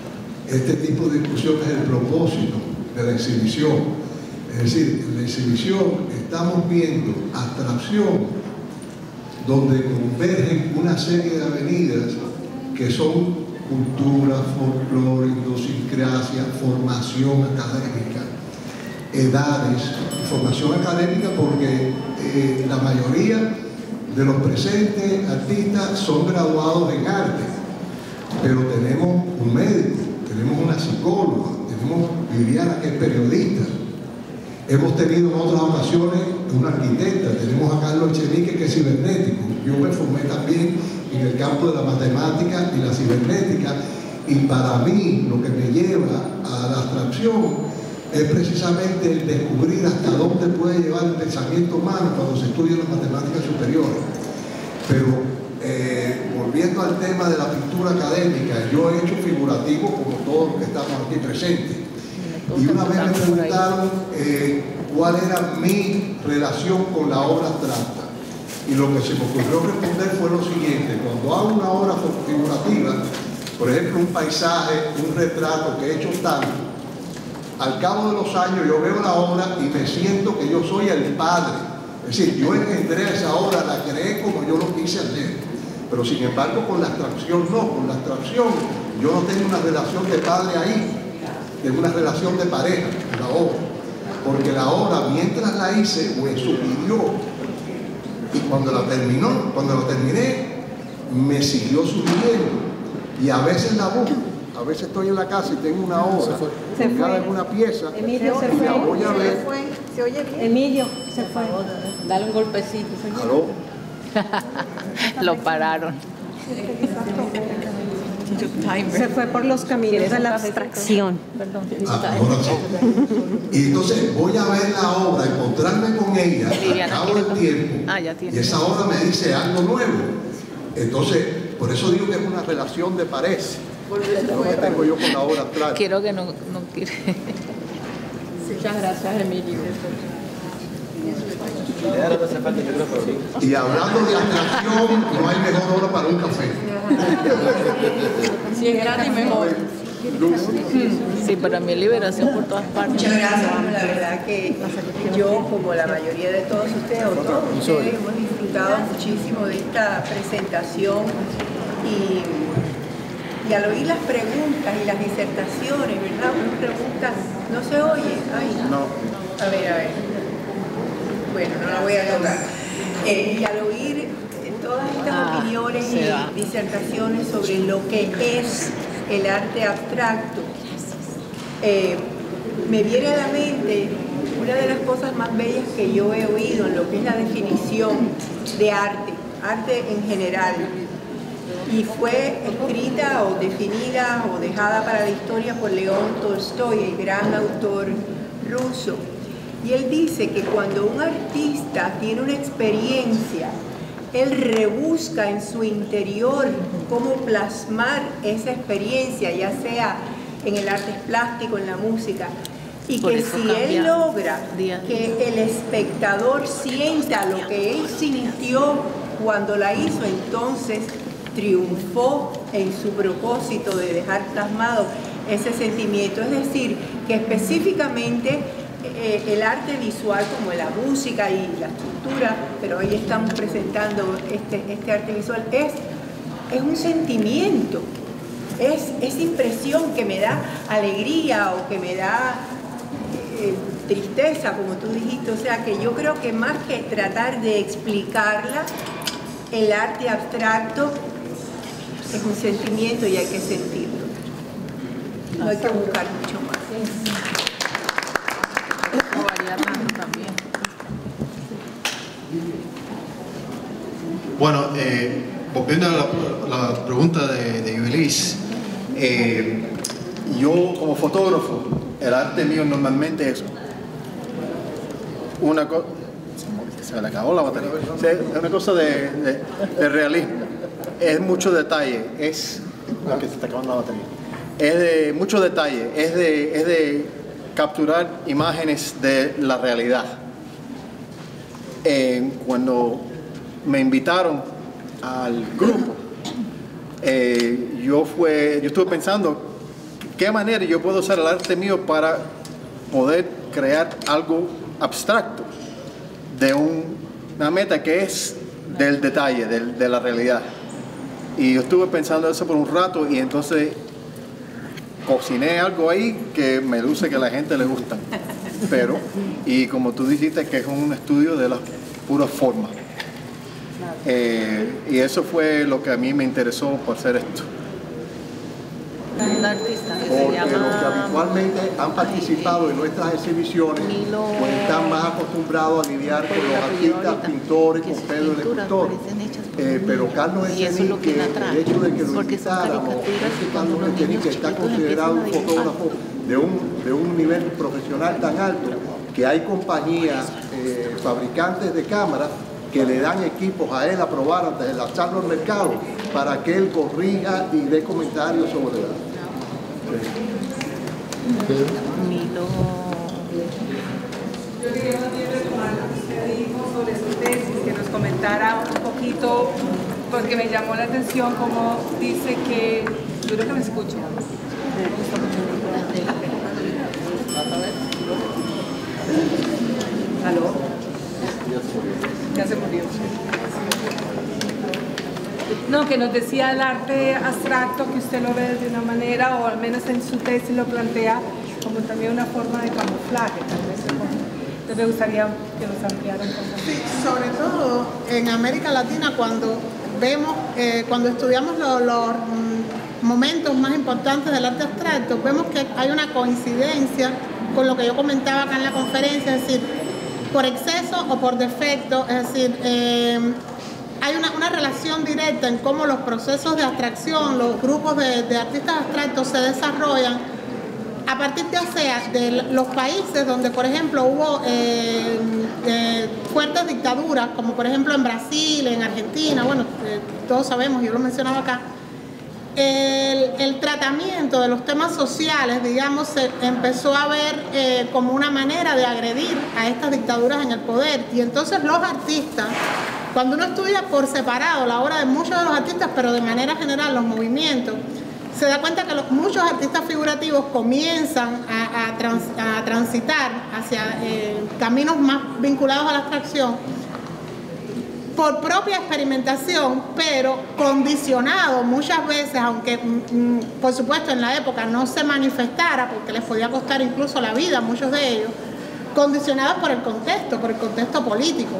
este tipo de discusión es el propósito de la exhibición. Es decir, en la exhibición estamos viendo abstracción donde convergen una serie de avenidas que son cultura, folclore, idiosincrasia, formación académica, edades, formación académica porque eh, la mayoría de los presentes artistas son graduados en arte, pero tenemos un médico, tenemos una psicóloga, tenemos Viviana que es periodista, hemos tenido en otras ocasiones una arquitecta, tenemos a Carlos Echenique que es cibernético, yo me formé también en el campo de la matemática y la cibernética, y para mí lo que me lleva a la abstracción es precisamente el descubrir hasta dónde puede llevar el pensamiento humano cuando se estudian las matemáticas superiores. Pero eh, volviendo al tema de la pintura académica, yo he hecho figurativo como todos los que estamos aquí presentes. Y una vez me preguntaron eh, cuál era mi relación con la obra abstracta. Y lo que se me ocurrió responder fue lo siguiente: cuando hago una obra figurativa, por ejemplo un paisaje, un retrato que he hecho tanto, al cabo de los años yo veo la obra y me siento que yo soy el padre. Es decir, yo engendré esa obra, la creé como yo lo quise hacer. Pero sin embargo con la abstracción no, con la abstracción yo no tengo una relación de padre ahí, tengo una relación de pareja en la obra. Porque la obra, mientras la hice, me sugirió. Y cuando la terminó, cuando la terminé, me siguió sugiriendo. Y a veces la busco. A veces estoy en la casa y tengo una obra, colgada en una pieza, Emilio se y la fue. voy a ver. Se fue. ¿Se oye bien? Emilio se fue. Dale un golpecito. ¿Aló? Lo pararon. Se fue por los caminos de la abstracción. Ah, ahora sí. Y entonces voy a ver la obra, encontrarme con ella al cabo del tiempo, Ah, ya tiene. y esa obra me dice algo nuevo. Entonces, por eso digo que es una relación de pareja. Lo que tengo yo con la obra abstracta. Quiero que no, no quiere. Muchas gracias, Emilio. Y hablando de abstracción, no hay mejor hora para un café. Si es gratis, mejor. Sí, para mí es liberación por todas partes. Muchas gracias. La verdad que yo, como la mayoría de todos ustedes, o todos ustedes, hemos disfrutado muchísimo de esta presentación y, y al oír las preguntas y las disertaciones, ¿verdad? Unas preguntas, ¿no se oye? Ay, no. A ver, a ver. Bueno, no la voy a lograr. Eh, y al oír eh, todas estas Ah, opiniones se va. y disertaciones sobre lo que es el arte abstracto, eh, me viene a la mente una de las cosas más bellas que yo he oído en lo que es la definición de arte, arte en general. Y fue escrita o definida o dejada para la historia por León Tolstoy, el gran autor ruso. Y él dice que cuando un artista tiene una experiencia, él rebusca en su interior cómo plasmar esa experiencia, ya sea en el arte plástico, en la música, y Por que eso si cambia él logra día a día. que el espectador sienta lo que él sintió cuando la hizo, entonces triunfó en su propósito de dejar plasmado ese sentimiento. Es decir, que específicamente eh, el arte visual como la música y la escultura, pero hoy estamos presentando este, este arte visual, es, es un sentimiento, es, es impresión que me da alegría o que me da eh, tristeza, como tú dijiste. O sea que yo creo que más que tratar de explicarla, el arte abstracto es un sentimiento y hay que sentirlo. No hay que buscar mucho más. No varía tanto también. Bueno, eh, volviendo a la, la pregunta de, de Ibeliz, eh, yo como fotógrafo, el arte mío normalmente es una cosa, se me acabó la batería, sí, es una cosa de, de, de realismo, es mucho detalle, es, no, que se está acabando la batería, es de mucho detalle, es de, es de capturar imágenes de la realidad. Eh, cuando me invitaron al grupo, eh, yo, fue, yo estuve pensando ¿qué manera yo puedo usar el arte mío para poder crear algo abstracto de un, una meta que es del detalle, del, de la realidad? Y yo estuve pensando eso por un rato y entonces cociné algo ahí que me luce que a la gente le gusta. Pero, y como tú dijiste, que es un estudio de las puras formas. Eh, y eso fue lo que a mí me interesó por hacer esto. Un artista que se Porque los que llama habitualmente han participado en nuestras exhibiciones pues están más acostumbrados a lidiar con los artistas, pintores, con Pedro el escultor. Eh, pero Carlos Echenique, el hecho de que lo invitáramos, este Carlos Echenique está considerado un fotógrafo de un, de un nivel profesional tan alto que hay compañías, eh, fabricantes de cámaras que le dan equipos a él a probar antes de lanzarlo al mercado para que él corrija y dé comentarios sobre la... Yo quería también retomar lo que usted dijo sobre su tesis, que nos comentara un poquito, porque me llamó la atención como dice que, yo creo que me escucho. ¿Aló? Ya se murió. No, que nos decía el arte abstracto, que usted lo ve de una manera, o al menos en su tesis lo plantea como también una forma de camuflaje, tal vez. Entonces me gustaría que nos ampliaran. Sí, sobre todo en América Latina, cuando vemos, eh, cuando estudiamos los, los momentos más importantes del arte abstracto, vemos que hay una coincidencia con lo que yo comentaba acá en la conferencia, es decir, por exceso o por defecto, es decir, eh, hay una, una relación directa en cómo los procesos de abstracción, los grupos de, de artistas abstractos se desarrollan a partir ya sea de los países donde, por ejemplo, hubo eh, eh, fuertes dictaduras, como por ejemplo en Brasil, en Argentina, bueno, eh, todos sabemos, yo lo mencionaba acá, el, el tratamiento de los temas sociales, digamos, se empezó a ver eh, como una manera de agredir a estas dictaduras en el poder. Y entonces los artistas, cuando uno estudia por separado la obra de muchos de los artistas, pero de manera general los movimientos, se da cuenta que los, muchos artistas figurativos comienzan a, a, trans, a transitar hacia eh, caminos más vinculados a la abstracción por propia experimentación, pero condicionado muchas veces, aunque mm, por supuesto en la época no se manifestara porque les podía costar incluso la vida a muchos de ellos, condicionados por el contexto, por el contexto político.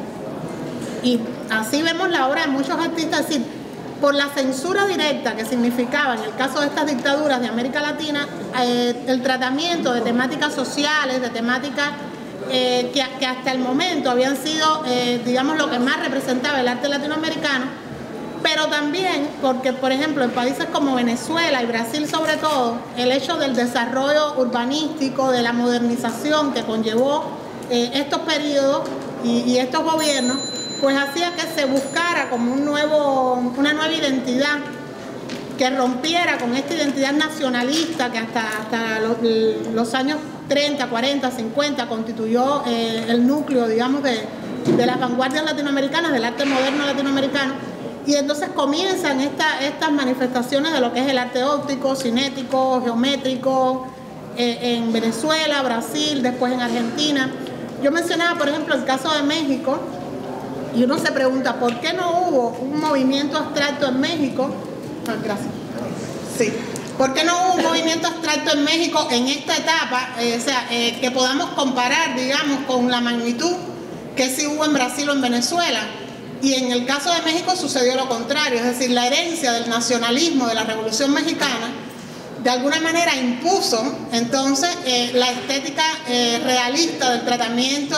Y así vemos la obra de muchos artistas, es decir, por la censura directa que significaba en el caso de estas dictaduras de América Latina, eh, el tratamiento de temáticas sociales, de temáticas eh, que, que hasta el momento habían sido, eh, digamos, lo que más representaba el arte latinoamericano, pero también porque, por ejemplo, en países como Venezuela y Brasil sobre todo, el hecho del desarrollo urbanístico, de la modernización que conllevó eh, estos periodos y, y estos gobiernos, pues hacía que se buscara como un nuevo, una nueva identidad que rompiera con esta identidad nacionalista que hasta, hasta los, los años treinta, cuarenta, cincuenta constituyó eh, el núcleo, digamos, de, de las vanguardias latinoamericanas, del arte moderno latinoamericano. Y entonces comienzan esta, estas manifestaciones de lo que es el arte óptico, cinético, geométrico, eh, en Venezuela, Brasil, después en Argentina. Yo mencionaba, por ejemplo, el caso de México, y uno se pregunta, ¿por qué no hubo un movimiento abstracto en México? Ah, gracias. Sí. ¿Por qué no hubo un movimiento abstracto en México en esta etapa? Eh, o sea, eh, que podamos comparar, digamos, con la magnitud que sí hubo en Brasil o en Venezuela. Y en el caso de México sucedió lo contrario, es decir, la herencia del nacionalismo de la Revolución Mexicana de alguna manera impuso entonces eh, la estética eh, realista del tratamiento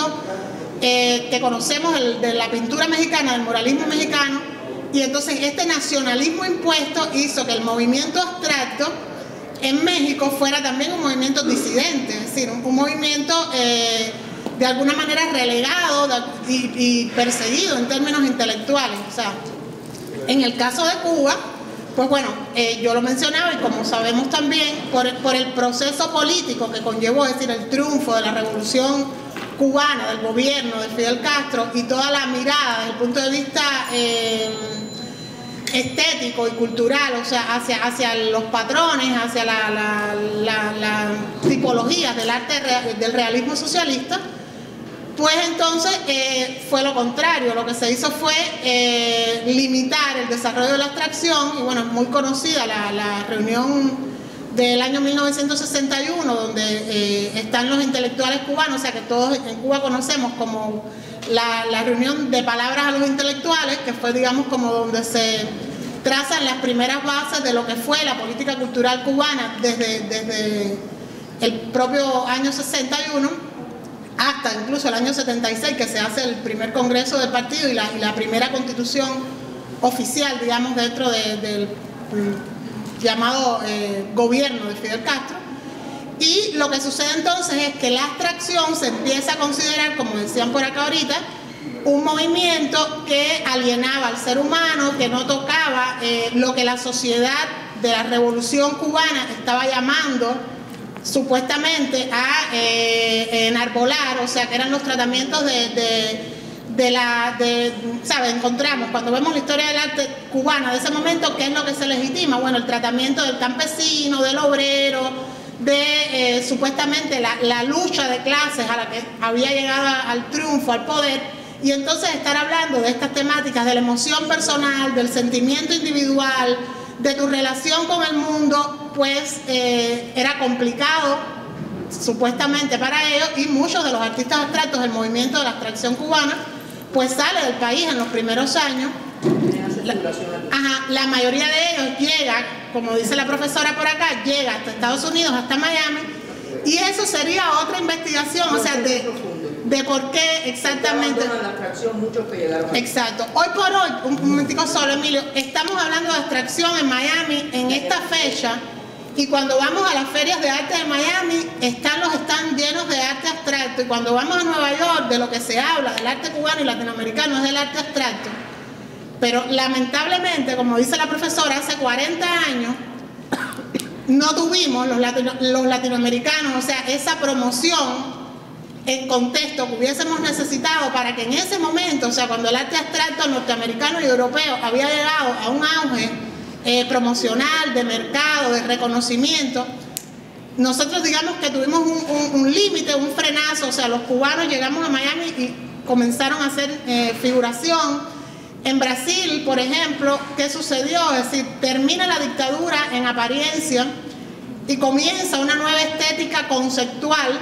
Eh, que conocemos el, de la pintura mexicana, del muralismo mexicano, y entonces este nacionalismo impuesto hizo que el movimiento abstracto en México fuera también un movimiento disidente, es decir, un, un movimiento eh, de alguna manera relegado de, y, y perseguido en términos intelectuales. O sea, en el caso de Cuba, pues bueno, eh, yo lo mencionaba y como sabemos también, por, por el proceso político que conllevó, es decir, el triunfo de la revolución cubana, del gobierno de Fidel Castro y toda la mirada desde el punto de vista eh, estético y cultural, o sea, hacia, hacia los patrones, hacia la, la, la, la tipología del arte real, del realismo socialista, pues entonces eh, fue lo contrario. Lo que se hizo fue eh, limitar el desarrollo de la abstracción, y bueno, es muy conocida la, la reunión del año mil novecientos sesenta y uno, donde eh, están los intelectuales cubanos, o sea que todos en Cuba conocemos como la, la reunión de palabras a los intelectuales, que fue, digamos, como donde se trazan las primeras bases de lo que fue la política cultural cubana desde, desde el propio año sesenta y uno hasta incluso el año setenta y seis, que se hace el primer congreso del partido y la, y la primera constitución oficial, digamos, dentro de, del llamado eh, gobierno de Fidel Castro. Y lo que sucede entonces es que la abstracción se empieza a considerar, como decían por acá ahorita, un movimiento que alienaba al ser humano, que no tocaba eh, lo que la sociedad de la revolución cubana estaba llamando supuestamente a eh, enarbolar, o sea, que eran los tratamientos de, de, de la, de, ¿sabes? Encontramos, cuando vemos la historia del arte cubana de ese momento, ¿qué es lo que se legitima? Bueno, el tratamiento del campesino, del obrero, de eh, supuestamente la, la lucha de clases a la que había llegado al triunfo, al poder, y entonces estar hablando de estas temáticas de la emoción personal, del sentimiento individual, de tu relación con el mundo, pues eh, era complicado supuestamente para ellos, y muchos de los artistas abstractos del movimiento de la abstracción cubana pues sale del país en los primeros años. La, ajá, la mayoría de ellos llega, como dice la profesora por acá, llega hasta Estados Unidos, hasta Miami, y eso sería otra investigación, o sea, de, de por qué exactamente. Exacto. Hoy por hoy, un, un momentico solo, Emilio, estamos hablando de abstracción en Miami en esta fecha, y cuando vamos a las ferias de arte de Miami, están los stands llenos de arte abstracto, y cuando vamos a Nueva York, de lo que se habla del arte cubano y latinoamericano es del arte abstracto. Pero lamentablemente, como dice la profesora, hace cuarenta años no tuvimos los, latino, los latinoamericanos, o sea, esa promoción en contexto que hubiésemos necesitado para que en ese momento, o sea, cuando el arte abstracto norteamericano y europeo había llegado a un auge eh, promocional, de mercado, de reconocimiento, nosotros digamos que tuvimos un, un, un límite, un frenazo, o sea, los cubanos llegamos a Miami y comenzaron a hacer eh, figuración. En Brasil, por ejemplo, ¿qué sucedió? Es decir, termina la dictadura en apariencia y comienza una nueva estética conceptual,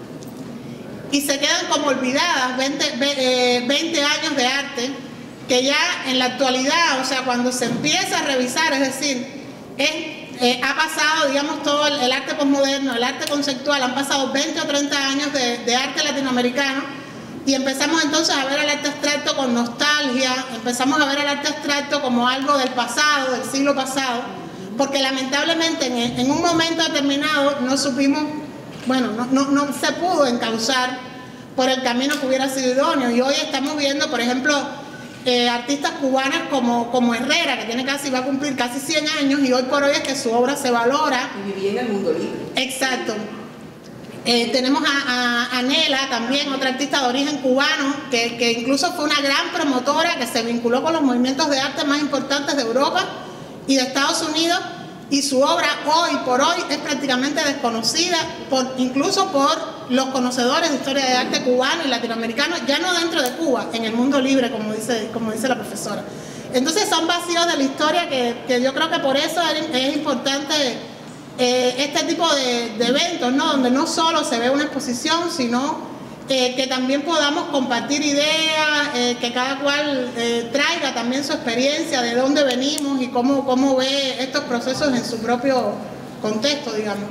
y se quedan como olvidadas veinte, veinte años de arte, que ya en la actualidad, o sea, cuando se empieza a revisar, es decir, es, eh, ha pasado, digamos, todo el, el arte posmoderno, el arte conceptual, han pasado veinte o treinta años de, de arte latinoamericano, y empezamos entonces a ver el arte abstracto con nostalgia, empezamos a ver el arte abstracto como algo del pasado, del siglo pasado, porque lamentablemente en, en un momento determinado no supimos, bueno, no, no, no se pudo encauzar por el camino que hubiera sido idóneo, y hoy estamos viendo, por ejemplo, eh, artistas cubanas como, como Herrera, que tiene casi, va a cumplir casi cien años, y hoy por hoy es que su obra se valora. Y vivía en el mundo libre. Exacto. Eh, tenemos a, a, a Nela, también otra artista de origen cubano, que, que incluso fue una gran promotora, que se vinculó con los movimientos de arte más importantes de Europa y de Estados Unidos, y su obra hoy por hoy es prácticamente desconocida, por, incluso por los conocedores de historia de arte cubano y latinoamericano, ya no dentro de Cuba, en el mundo libre, como dice, como dice la profesora. Entonces son vacíos de la historia que, que yo creo que por eso es, es importante Eh, este tipo de, de eventos, ¿no? Donde no solo se ve una exposición, sino eh, que también podamos compartir ideas, eh, que cada cual eh, traiga también su experiencia de dónde venimos y cómo, cómo ve estos procesos en su propio contexto, digamos.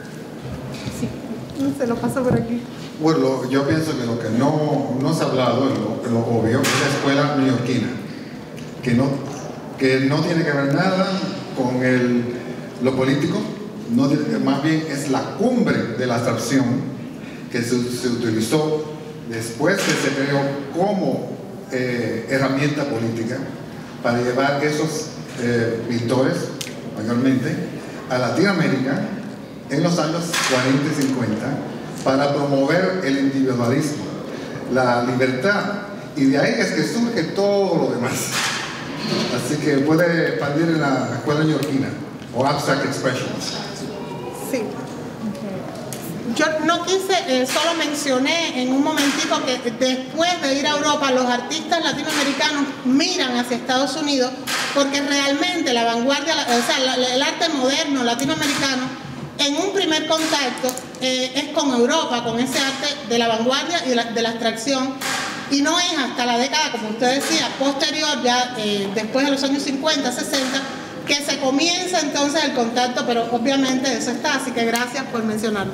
Sí, se lo paso por aquí. Bueno, yo pienso que lo que no, no se ha hablado, lo, lo obvio, es la escuela neoyorquina, que no, que no tiene que ver nada con el, lo político. No, más bien es la cumbre de la abstracción que se, se utilizó después que se creó como eh, herramienta política para llevar esos eh, pintores, mayormente, a Latinoamérica en los años cuarenta y cincuenta para promover el individualismo, la libertad, y de ahí es que surge todo lo demás. Así que puede expandir en la escuela neoyorquina o Abstract Expressions. Sí. Yo no quise, eh, solo mencioné en un momentico que después de ir a Europa los artistas latinoamericanos miran hacia Estados Unidos porque realmente la vanguardia, o sea, la, el arte moderno latinoamericano en un primer contacto eh, es con Europa, con ese arte de la vanguardia y de la, de la abstracción, y no es hasta la década, como usted decía, posterior, ya eh, después de los años cincuenta, sesenta, que se comienza entonces el contacto, pero obviamente eso está, así que gracias por mencionarlo.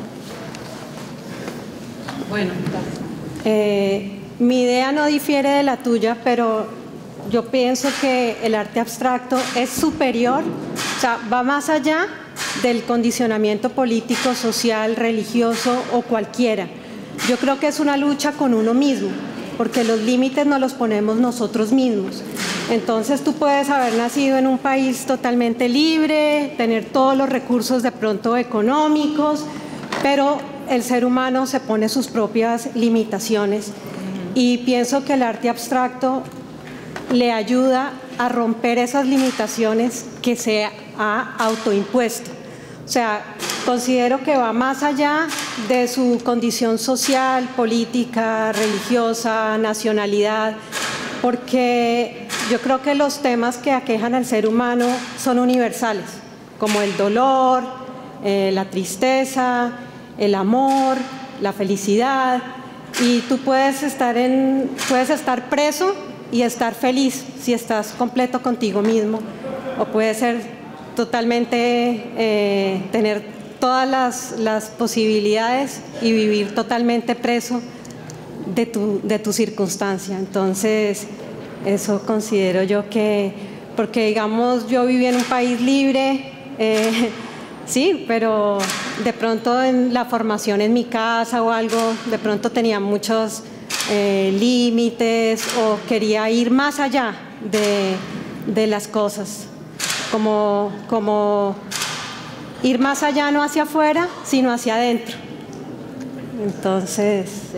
Bueno, eh, mi idea no difiere de la tuya, pero yo pienso que el arte abstracto es superior, o sea, va más allá del condicionamiento político, social, religioso o cualquiera. Yo creo que es una lucha con uno mismo, porque los límites nos los ponemos nosotros mismos. Entonces tú puedes haber nacido en un país totalmente libre, tener todos los recursos de pronto económicos, pero el ser humano se pone sus propias limitaciones, y pienso que el arte abstracto le ayuda a romper esas limitaciones que se ha autoimpuesto. O sea, considero que va más allá de su condición social, política, religiosa, nacionalidad, porque yo creo que los temas que aquejan al ser humano son universales, como el dolor, eh, la tristeza, el amor, la felicidad, y tú puedes estar, en, puedes estar preso y estar feliz si estás completo contigo mismo, o puedes ser totalmente, eh, tener todas las, las posibilidades y vivir totalmente preso de tu, de tu circunstancia. Entonces, eso considero yo que, porque digamos, yo viví en un país libre, eh, sí, pero de pronto en la formación en mi casa o algo, de pronto tenía muchos eh, límites, o quería ir más allá de, de las cosas, como, como ir más allá, no hacia afuera, sino hacia adentro. Entonces, sí.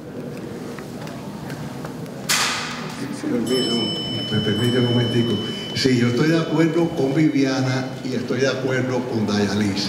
Si me permite, me permite un momentico. Sí, yo estoy de acuerdo con Viviana y estoy de acuerdo con Dayalis.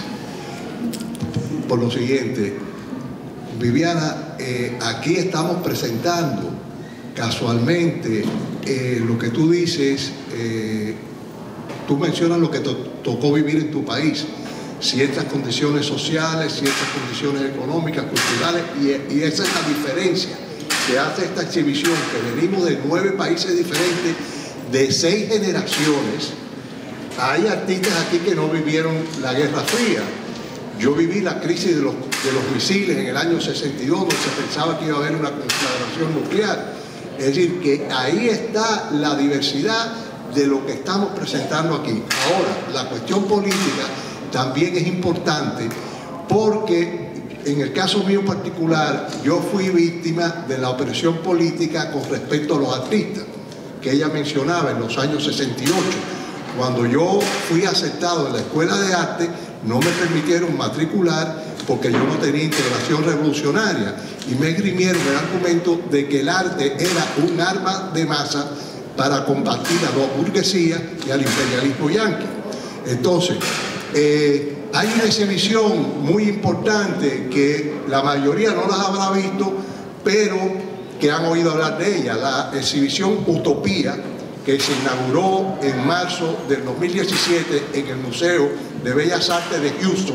Por lo siguiente, Viviana, eh, aquí estamos presentando casualmente eh, lo que tú dices, eh, tú mencionas lo que te tocó vivir en tu país, ciertas condiciones sociales, ciertas condiciones económicas, culturales, y, y esa es la diferencia que hace esta exhibición, que venimos de nueve países diferentes, de seis generaciones. Hay artistas aquí que no vivieron la Guerra Fría. Yo viví la crisis de los, de los misiles en el año sesenta y dos, donde se pensaba que iba a haber una conflagración nuclear. Es decir, que ahí está la diversidad de lo que estamos presentando aquí. Ahora, la cuestión política también es importante, porque en el caso mío particular, yo fui víctima de la opresión política con respecto a los artistas, que ella mencionaba en los años sesenta y ocho. Cuando yo fui aceptado en la Escuela de Arte, no me permitieron matricular porque yo no tenía integración revolucionaria, y me esgrimieron el argumento de que el arte era un arma de masa para combatir a la burguesía y al imperialismo yanqui. Entonces, eh, hay una exhibición muy importante que la mayoría no las habrá visto, pero que han oído hablar de ella, la exhibición Utopía, que se inauguró en marzo del dos mil diecisiete en el Museo de Bellas Artes de Houston.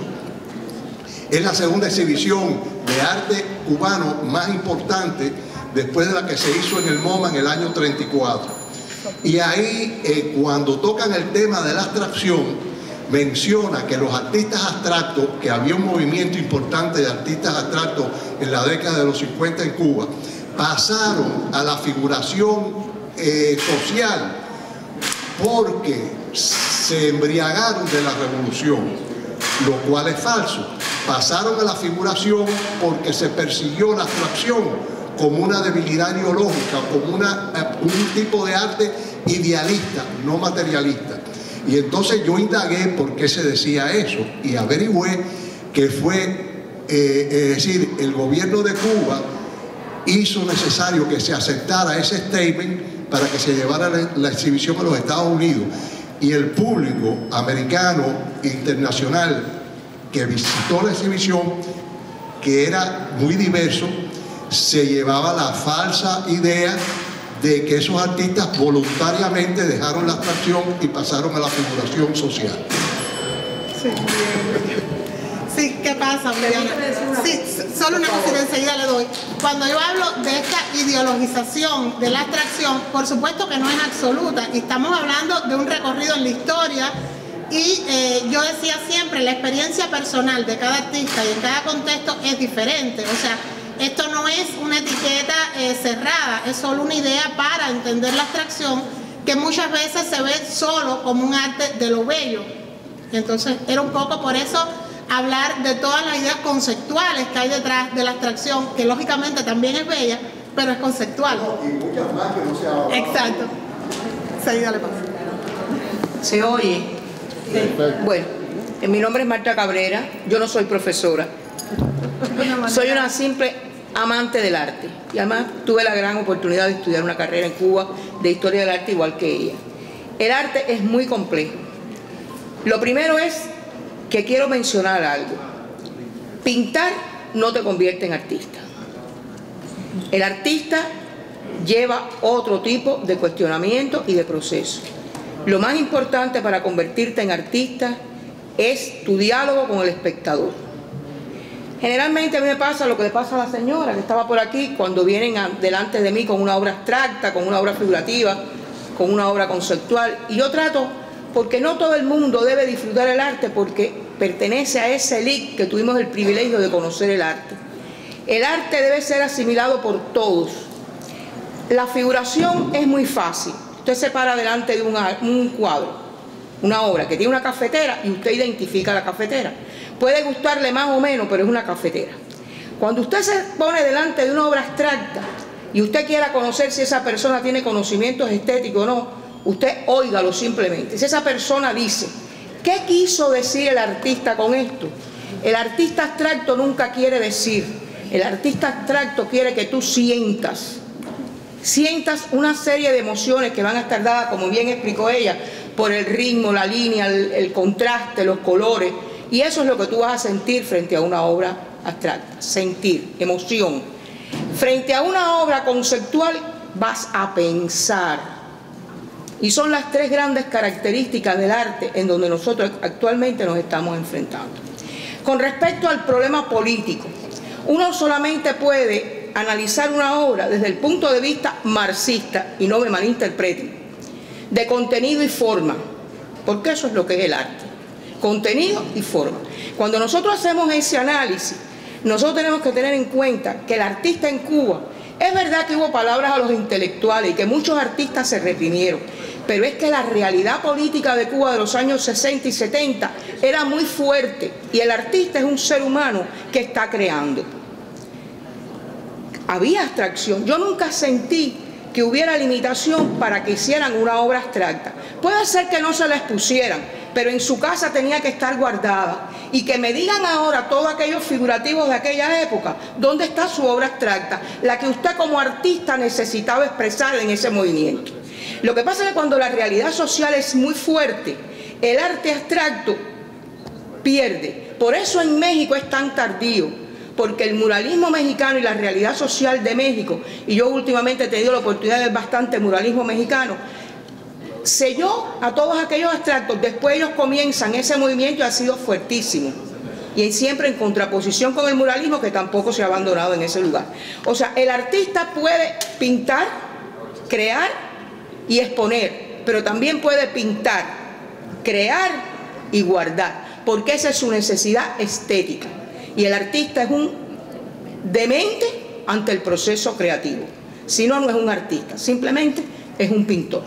Es la segunda exhibición de arte cubano más importante después de la que se hizo en el MoMA en el año treinta y cuatro. Y ahí, eh, cuando tocan el tema de la abstracción, menciona que los artistas abstractos, que había un movimiento importante de artistas abstractos en la década de los cincuenta en Cuba, pasaron a la figuración eh, social porque se embriagaron de la revolución, lo cual es falso. Pasaron a la figuración porque se persiguió la abstracción como una debilidad ideológica, como una, un tipo de arte idealista, no materialista. Y entonces yo indagué por qué se decía eso y averigüé que fue, eh, es decir, el gobierno de Cuba hizo necesario que se aceptara ese statement para que se llevara la, la exhibición a los Estados Unidos. Y el público americano internacional que visitó la exhibición, que era muy diverso, se llevaba la falsa idea de que esos artistas voluntariamente dejaron la abstracción y pasaron a la figuración social. Sí, sí, ¿qué pasa, Viviana? Sí, solo una cosa y enseguida le doy. Cuando yo hablo de esta ideologización de la abstracción, por supuesto que no es absoluta, y estamos hablando de un recorrido en la historia, y eh, yo decía siempre, la experiencia personal de cada artista y en cada contexto es diferente. O sea, esto no es una etiqueta eh, cerrada, es solo una idea para entender la abstracción, que muchas veces se ve solo como un arte de lo bello. Entonces, era un poco por eso hablar de todas las ideas conceptuales que hay detrás de la abstracción, que lógicamente también es bella, pero es conceptual. Y muchas más que no se hablan. Exacto. Seguida le pasa. ¿Se oye? Bueno, mi nombre es Marta Cabrera, yo no soy profesora. Soy una simple amante del arte y además tuve la gran oportunidad de estudiar una carrera en Cuba de historia del arte igual que ella. El arte es muy complejo. Lo primero es que quiero mencionar algo. Pintar no te convierte en artista. El artista lleva otro tipo de cuestionamiento y de proceso. Lo más importante para convertirte en artista es tu diálogo con el espectador. Generalmente a mí me pasa lo que le pasa a la señora que estaba por aquí cuando vienen a, delante de mí con una obra abstracta, con una obra figurativa, con una obra conceptual. Y yo trato, porque no todo el mundo debe disfrutar el arte porque pertenece a esa elite que tuvimos el privilegio de conocer el arte. El arte debe ser asimilado por todos. La figuración es muy fácil. Usted se para delante de un, un cuadro, una obra que tiene una cafetera y usted identifica la cafetera. Puede gustarle más o menos, pero es una cafetera. Cuando usted se pone delante de una obra abstracta y usted quiera conocer si esa persona tiene conocimientos estéticos o no, usted óigalo simplemente. Si esa persona dice, ¿qué quiso decir el artista con esto? El artista abstracto nunca quiere decir. El artista abstracto quiere que tú sientas. Sientas una serie de emociones que van a estar dadas, como bien explicó ella, por el ritmo, la línea, el, el contraste, los colores. Y eso es lo que tú vas a sentir frente a una obra abstracta. Sentir, emoción. Frente a una obra conceptual vas a pensar. Y son las tres grandes características del arte en donde nosotros actualmente nos estamos enfrentando. Con respecto al problema político, uno solamente puede analizar una obra desde el punto de vista marxista, y no me malinterpreten, de contenido y forma, porque eso es lo que es el arte, contenido y forma. Cuando nosotros hacemos ese análisis, nosotros tenemos que tener en cuenta que el artista en Cuba, es verdad que hubo palabras a los intelectuales y que muchos artistas se reprimieron, pero es que la realidad política de Cuba de los años sesenta y setenta era muy fuerte y el artista es un ser humano que está creando. Había abstracción. Yo nunca sentí que hubiera limitación para que hicieran una obra abstracta. Puede ser que no se la expusieran, pero en su casa tenía que estar guardada. Y que me digan ahora todos aquellos figurativos de aquella época, ¿dónde está su obra abstracta? La que usted como artista necesitaba expresar en ese movimiento. Lo que pasa es que cuando la realidad social es muy fuerte, el arte abstracto pierde. Por eso en México es tan tardío. Porque el muralismo mexicano y la realidad social de México, y yo últimamente he tenido la oportunidad de ver bastante muralismo mexicano, selló a todos aquellos abstractos. Después ellos comienzan ese movimiento y ha sido fuertísimo. Y siempre en contraposición con el muralismo, que tampoco se ha abandonado en ese lugar. O sea, el artista puede pintar, crear y exponer, pero también puede pintar, crear y guardar, porque esa es su necesidad estética. Y el artista es un demente ante el proceso creativo. Si no, no es un artista, simplemente es un pintor.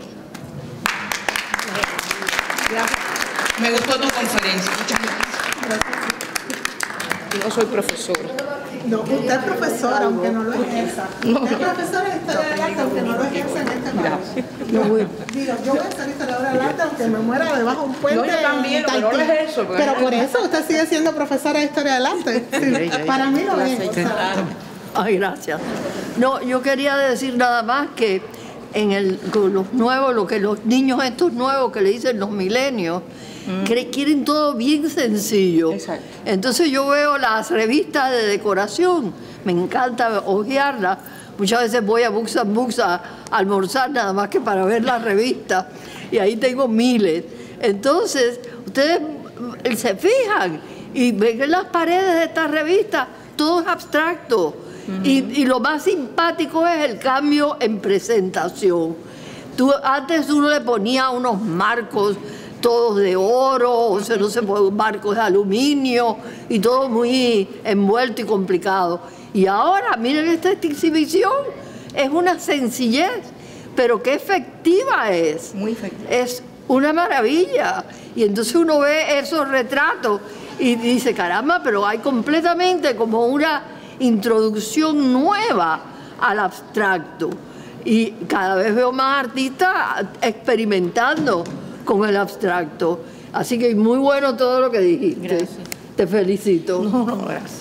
Gracias. Me gustó tu conferencia. Muchas gracias. Yo no soy profesora. No, usted es profesora, aunque no lo ejerza. No. Usted es profesora de historia del arte, aunque no lo ejerza en este país. Yo voy. Digo, yo voy a ser historiadora del arte, aunque me muera debajo de un puente. No, yo también, pero no lo ejerzo. Pero por eso usted sigue siendo profesora de historia del arte. Sí, para mí lo es. Ay, gracias. No, yo quería decir nada más que en el, con los nuevos, lo que los niños estos nuevos que le dicen los milenios, mm. que quieren todo bien sencillo. Exacto. Entonces yo veo las revistas de decoración, me encanta hojearlas. Muchas veces voy a Books and Books a, a almorzar nada más que para ver las revistas, y ahí tengo miles. Entonces, ustedes se fijan y ven en las paredes de estas revistas, todo es abstracto. Uh-huh. y, y lo más simpático es el cambio en presentación. Tú, antes uno le ponía unos marcos todos de oro, o sea, no se puede, marcos de aluminio, y todo muy envuelto y complicado. Y ahora, miren esta, esta exhibición, es una sencillez, pero qué efectiva es. Muy efectiva. Es una maravilla. Y entonces uno ve esos retratos y dice, caramba, pero hay completamente como una introducción nueva al abstracto. Y cada vez veo más artistas experimentando con el abstracto. Así que muy bueno todo lo que dijiste. Gracias. Te felicito. No, no, gracias.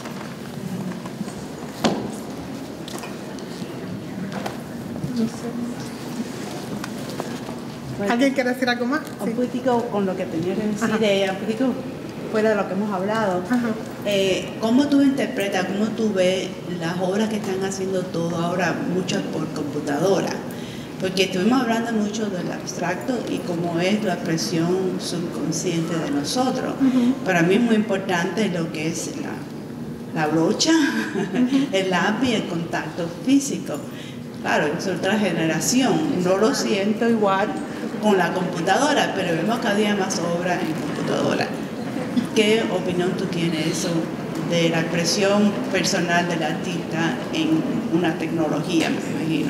¿Alguien quiere decir algo más? Un sí. poquitico con lo que tenía que decir, eh, un poquitico fuera de lo que hemos hablado. Eh, ¿Cómo tú interpretas, cómo tú ves las obras que están haciendo todo ahora, muchas por computadora? Porque estuvimos hablando mucho del abstracto y cómo es la expresión subconsciente de nosotros. Uh-huh. Para mí es muy importante lo que es la, la brocha, uh-huh. el lápiz y el contacto físico. Claro, es otra generación, no lo siento igual con la computadora, pero vemos cada día más obras en computadora. ¿Qué opinión tú tienes eso de la expresión personal del artista en una tecnología, me imagino?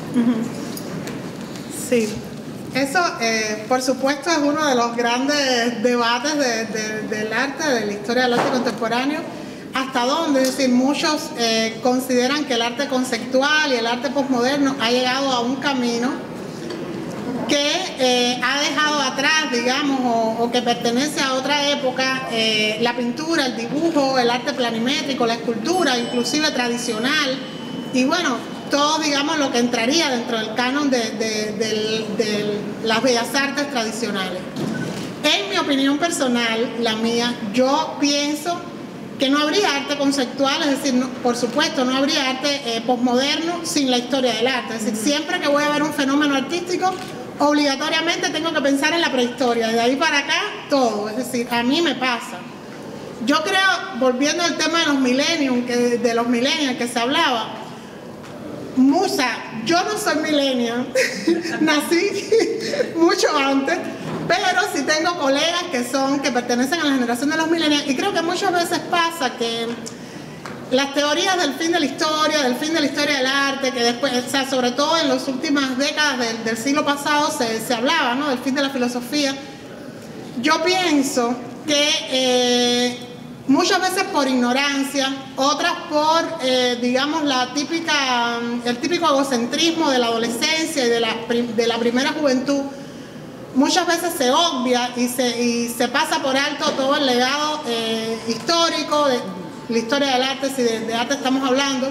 Sí, eso eh, por supuesto es uno de los grandes debates de, de, del arte, de la historia del arte contemporáneo. Hasta dónde, es decir, muchos eh, consideran que el arte conceptual y el arte postmoderno ha llegado a un camino que eh, ha dejado atrás, digamos, o, o que pertenece a otra época, eh, la pintura, el dibujo, el arte planimétrico, la escultura, inclusive tradicional, y bueno, todo, digamos, lo que entraría dentro del canon de, de, de, de las bellas artes tradicionales. En mi opinión personal, la mía, yo pienso que no habría arte conceptual, es decir, no, por supuesto, no habría arte eh, postmoderno sin la historia del arte. Es decir, siempre que voy a ver un fenómeno artístico, obligatoriamente tengo que pensar en la prehistoria, de ahí para acá, todo. Es decir, a mí me pasa. Yo creo, volviendo al tema de los millennials, que, de los millennials que se hablaba, Musa, yo no soy millennial, nací mucho antes, pero sí tengo colegas que son, que pertenecen a la generación de los millennials, y creo que muchas veces pasa que las teorías del fin de la historia, del fin de la historia del arte, que después, o sea, sobre todo en las últimas décadas del, del siglo pasado se, se hablaba, ¿no?, del fin de la filosofía. Yo pienso que eh, muchas veces por ignorancia, otras por, eh, digamos, la típica, el típico egocentrismo de la adolescencia y de la, de la primera juventud, muchas veces se obvia y se, y se pasa por alto todo el legado eh, histórico, de la historia del arte, si de, de arte estamos hablando.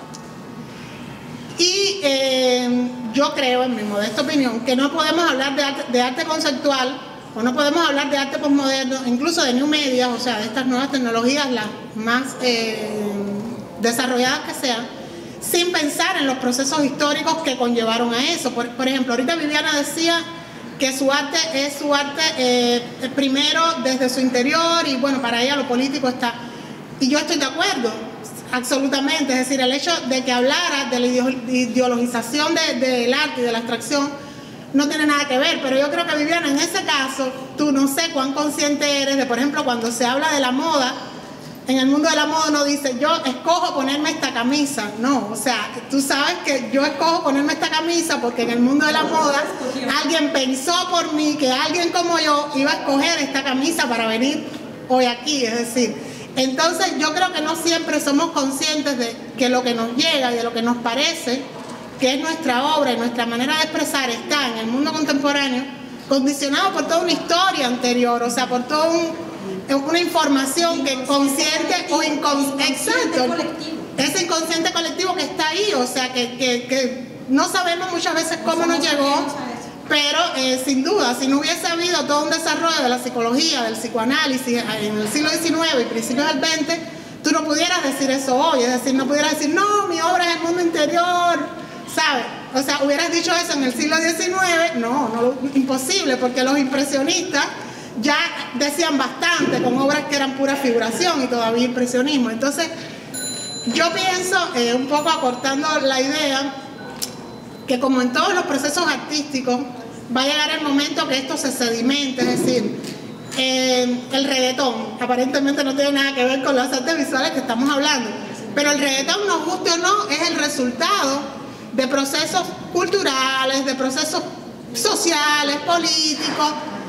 Y eh, yo creo, en mi modesta opinión, que no podemos hablar de arte, de arte conceptual, o no podemos hablar de arte postmoderno, incluso de new media, o sea, de estas nuevas tecnologías, las más eh, desarrolladas que sean, sin pensar en los procesos históricos que conllevaron a eso. Por, por ejemplo, ahorita Viviana decía que su arte es su arte eh, primero desde su interior, y bueno, para ella lo político está. Y yo estoy de acuerdo, absolutamente. Es decir, el hecho de que hablara de la ideologización de, del arte y de la abstracción no tiene nada que ver, pero yo creo que, Viviana, en ese caso, tú no sé cuán consciente eres de, por ejemplo, cuando se habla de la moda, en el mundo de la moda uno dice, yo escojo ponerme esta camisa. No, o sea, tú sabes que yo escojo ponerme esta camisa porque en el mundo de la moda alguien pensó por mí que alguien como yo iba a escoger esta camisa para venir hoy aquí, es decir, entonces yo creo que no siempre somos conscientes de que lo que nos llega y de lo que nos parece que es nuestra obra y nuestra manera de expresar está en el mundo contemporáneo condicionado por toda una historia anterior, o sea, por toda un, una información que consciente o inconsciente, exacto, ese inconsciente colectivo que está ahí, o sea, que, que, que no sabemos muchas veces cómo nos llegó, pero eh, sin duda, si no hubiese habido todo un desarrollo de la psicología, del psicoanálisis en el siglo diecinueve y principios del veinte, tú no pudieras decir eso hoy, es decir, no pudieras decir, no, mi obra es el mundo interior, ¿sabes? O sea, hubieras dicho eso en el siglo diecinueve, no, no, imposible, porque los impresionistas ya decían bastante con obras que eran pura figuración y todavía impresionismo. Entonces, yo pienso, eh, un poco acortando la idea, que como en todos los procesos artísticos, va a llegar el momento que esto se sedimente, es decir, eh, el reggaetón, aparentemente no tiene nada que ver con las artes visuales que estamos hablando, pero el reggaetón, nos guste o no, es el resultado de procesos culturales, de procesos sociales, políticos,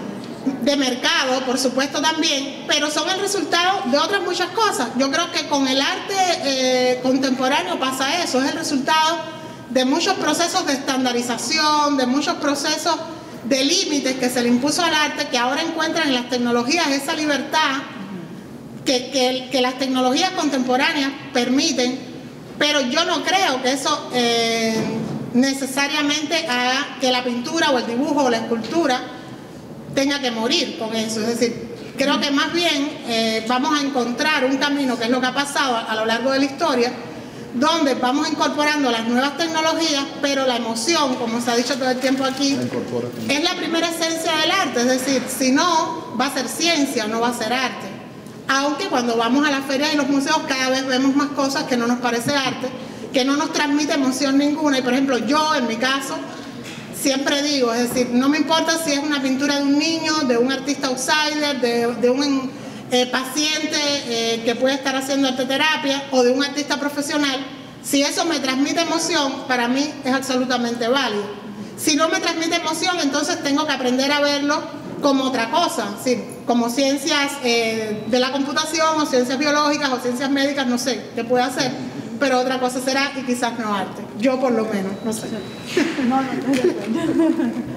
de mercado, por supuesto también, pero son el resultado de otras muchas cosas. Yo creo que con el arte eh, contemporáneo pasa eso, es el resultado de muchos procesos de estandarización, de muchos procesos de límites que se le impuso al arte, que ahora encuentran en las tecnologías esa libertad que, que, que las tecnologías contemporáneas permiten, pero yo no creo que eso eh, necesariamente haga que la pintura o el dibujo o la escultura tenga que morir con eso. Es decir, creo que más bien eh, vamos a encontrar un camino, que es lo que ha pasado a, a lo largo de la historia, donde vamos incorporando las nuevas tecnologías, pero la emoción, como se ha dicho todo el tiempo aquí, es la primera esencia del arte. Es decir, si no, va a ser ciencia, no va a ser arte. Aunque cuando vamos a las ferias y los museos cada vez vemos más cosas que no nos parece arte, que no nos transmite emoción ninguna. Y por ejemplo, yo en mi caso, siempre digo, es decir, no me importa si es una pintura de un niño, de un artista outsider, de, de un eh, paciente eh, que puede estar haciendo arteterapia o de un artista profesional, si eso me transmite emoción, para mí es absolutamente válido. Si no me transmite emoción, entonces tengo que aprender a verlo como otra cosa, ¿sí? Como ciencias eh, de la computación o ciencias biológicas o ciencias médicas, no sé qué puede hacer, pero otra cosa será y quizás no arte. Yo por lo menos, no sé. No, no, no.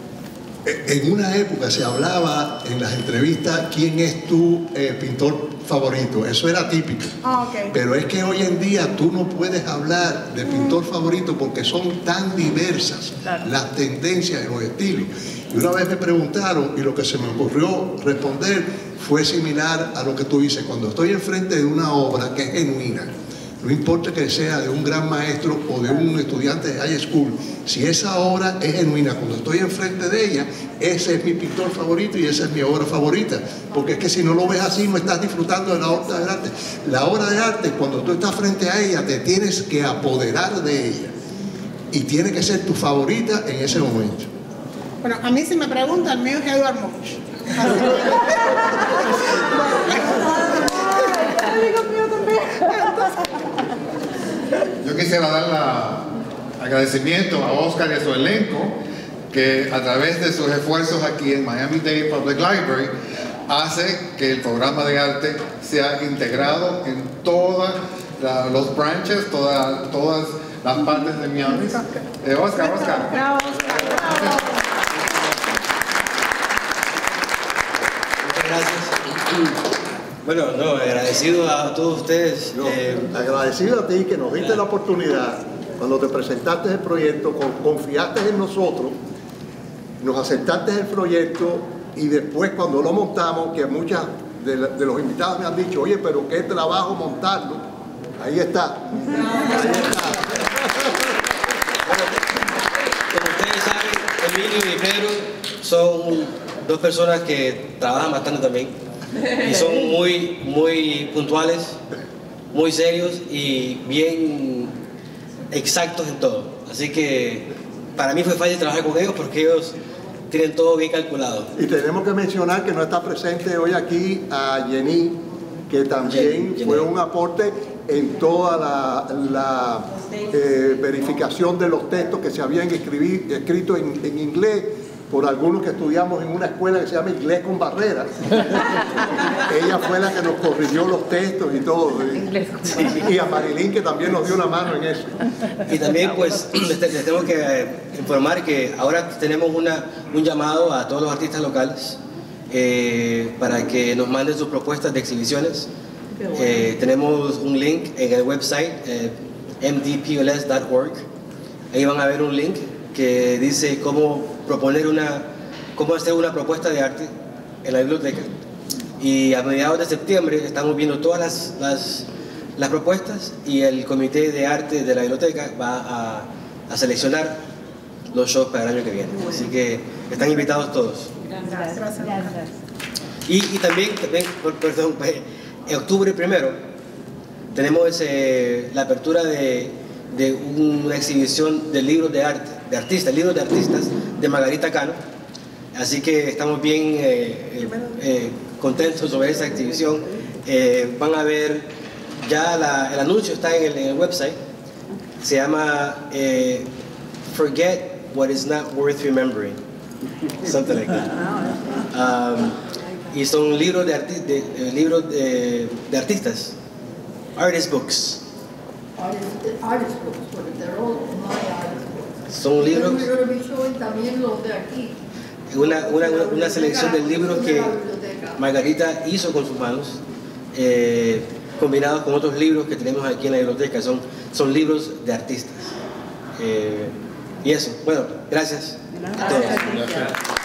En una época se hablaba en las entrevistas quién es tu eh, pintor favorito, eso era típico. Ah, okay. Pero es que hoy en día tú no puedes hablar de pintor favorito porque son tan diversas claro. las tendencias y los estilos. Y una vez me preguntaron y lo que se me ocurrió responder fue similar a lo que tú dices. Cuando estoy enfrente de una obra que es genuina, no importa que sea de un gran maestro o de un estudiante de high school, si esa obra es genuina, cuando estoy enfrente de ella, ese es mi pintor favorito y esa es mi obra favorita. Porque es que si no lo ves así, no estás disfrutando de la obra de arte. La obra de arte, cuando tú estás frente a ella, te tienes que apoderar de ella. Y tiene que ser tu favorita en ese momento. Bueno, a mí si me preguntan, el mío es Edvard Munch. Yo quisiera dar agradecimiento a Oscar y a su elenco que a través de sus esfuerzos aquí en Miami-Dade Public Library hace que el programa de arte sea integrado en todos los branches, toda, todas las partes de Miami. Eh, Oscar, Oscar. Bravo, Oscar. Bravo. Muchas gracias. Bueno, no, agradecido a todos ustedes. No, eh, agradecido a ti que nos diste la oportunidad, cuando te presentaste el proyecto, confiaste en nosotros, nos aceptaste el proyecto y después cuando lo montamos, que muchas de, de los invitados me han dicho, oye, pero qué trabajo montarlo. Ahí está. Ahí está. Como ustedes saben, Emilio y Pedro son dos personas que trabajan bastante también. Y son muy, muy puntuales, muy serios y bien exactos en todo. Así que para mí fue fácil trabajar con ellos porque ellos tienen todo bien calculado. Y tenemos que mencionar que no está presente hoy aquí a Jenny, que también Jenny, fue Jenny. un aporte en toda la, la eh, verificación de los textos que se habían escribir, escrito en, en inglés por algunos que estudiamos en una escuela que se llama Inglés con Barreras. Ella fue la que nos corrigió los textos y todo. Y, y a Marilyn, que también nos dio una mano en eso. Y también pues les, les tengo que informar que ahora tenemos una, un llamado a todos los artistas locales eh, para que nos manden sus propuestas de exhibiciones. Eh, tenemos un link en el website eh, m d p l s punto org. Ahí van a ver un link que dice cómo proponer una, cómo hacer una propuesta de arte en la biblioteca. Y a mediados de septiembre estamos viendo todas las, las, las propuestas y el comité de arte de la biblioteca va a, a seleccionar los shows para el año que viene. Así que están invitados todos. Gracias. Gracias. Y, y también, también, perdón, en octubre primero tenemos eh, la apertura de, de una exhibición de libros de arte, de artistas, libros de artistas de Margarita Cano. Así que estamos bien eh, eh, contentos sobre esa exhibición. Eh, van a ver, ya la, el anuncio está en el, en el website. Se llama eh, Forget What Is Not Worth Remembering. Something like that. Um, y son libros de, arti de, de, libros de, de artistas. Artist books. Artist, artist books, porque they're all my artist books. Son libros. We're going to be showing también los de aquí. Una, una, una selección de libros que Margarita hizo con sus manos, eh, combinados con otros libros que tenemos aquí en la biblioteca. Son, son libros de artistas. Eh, y eso. Bueno, gracias a todos. Gracias.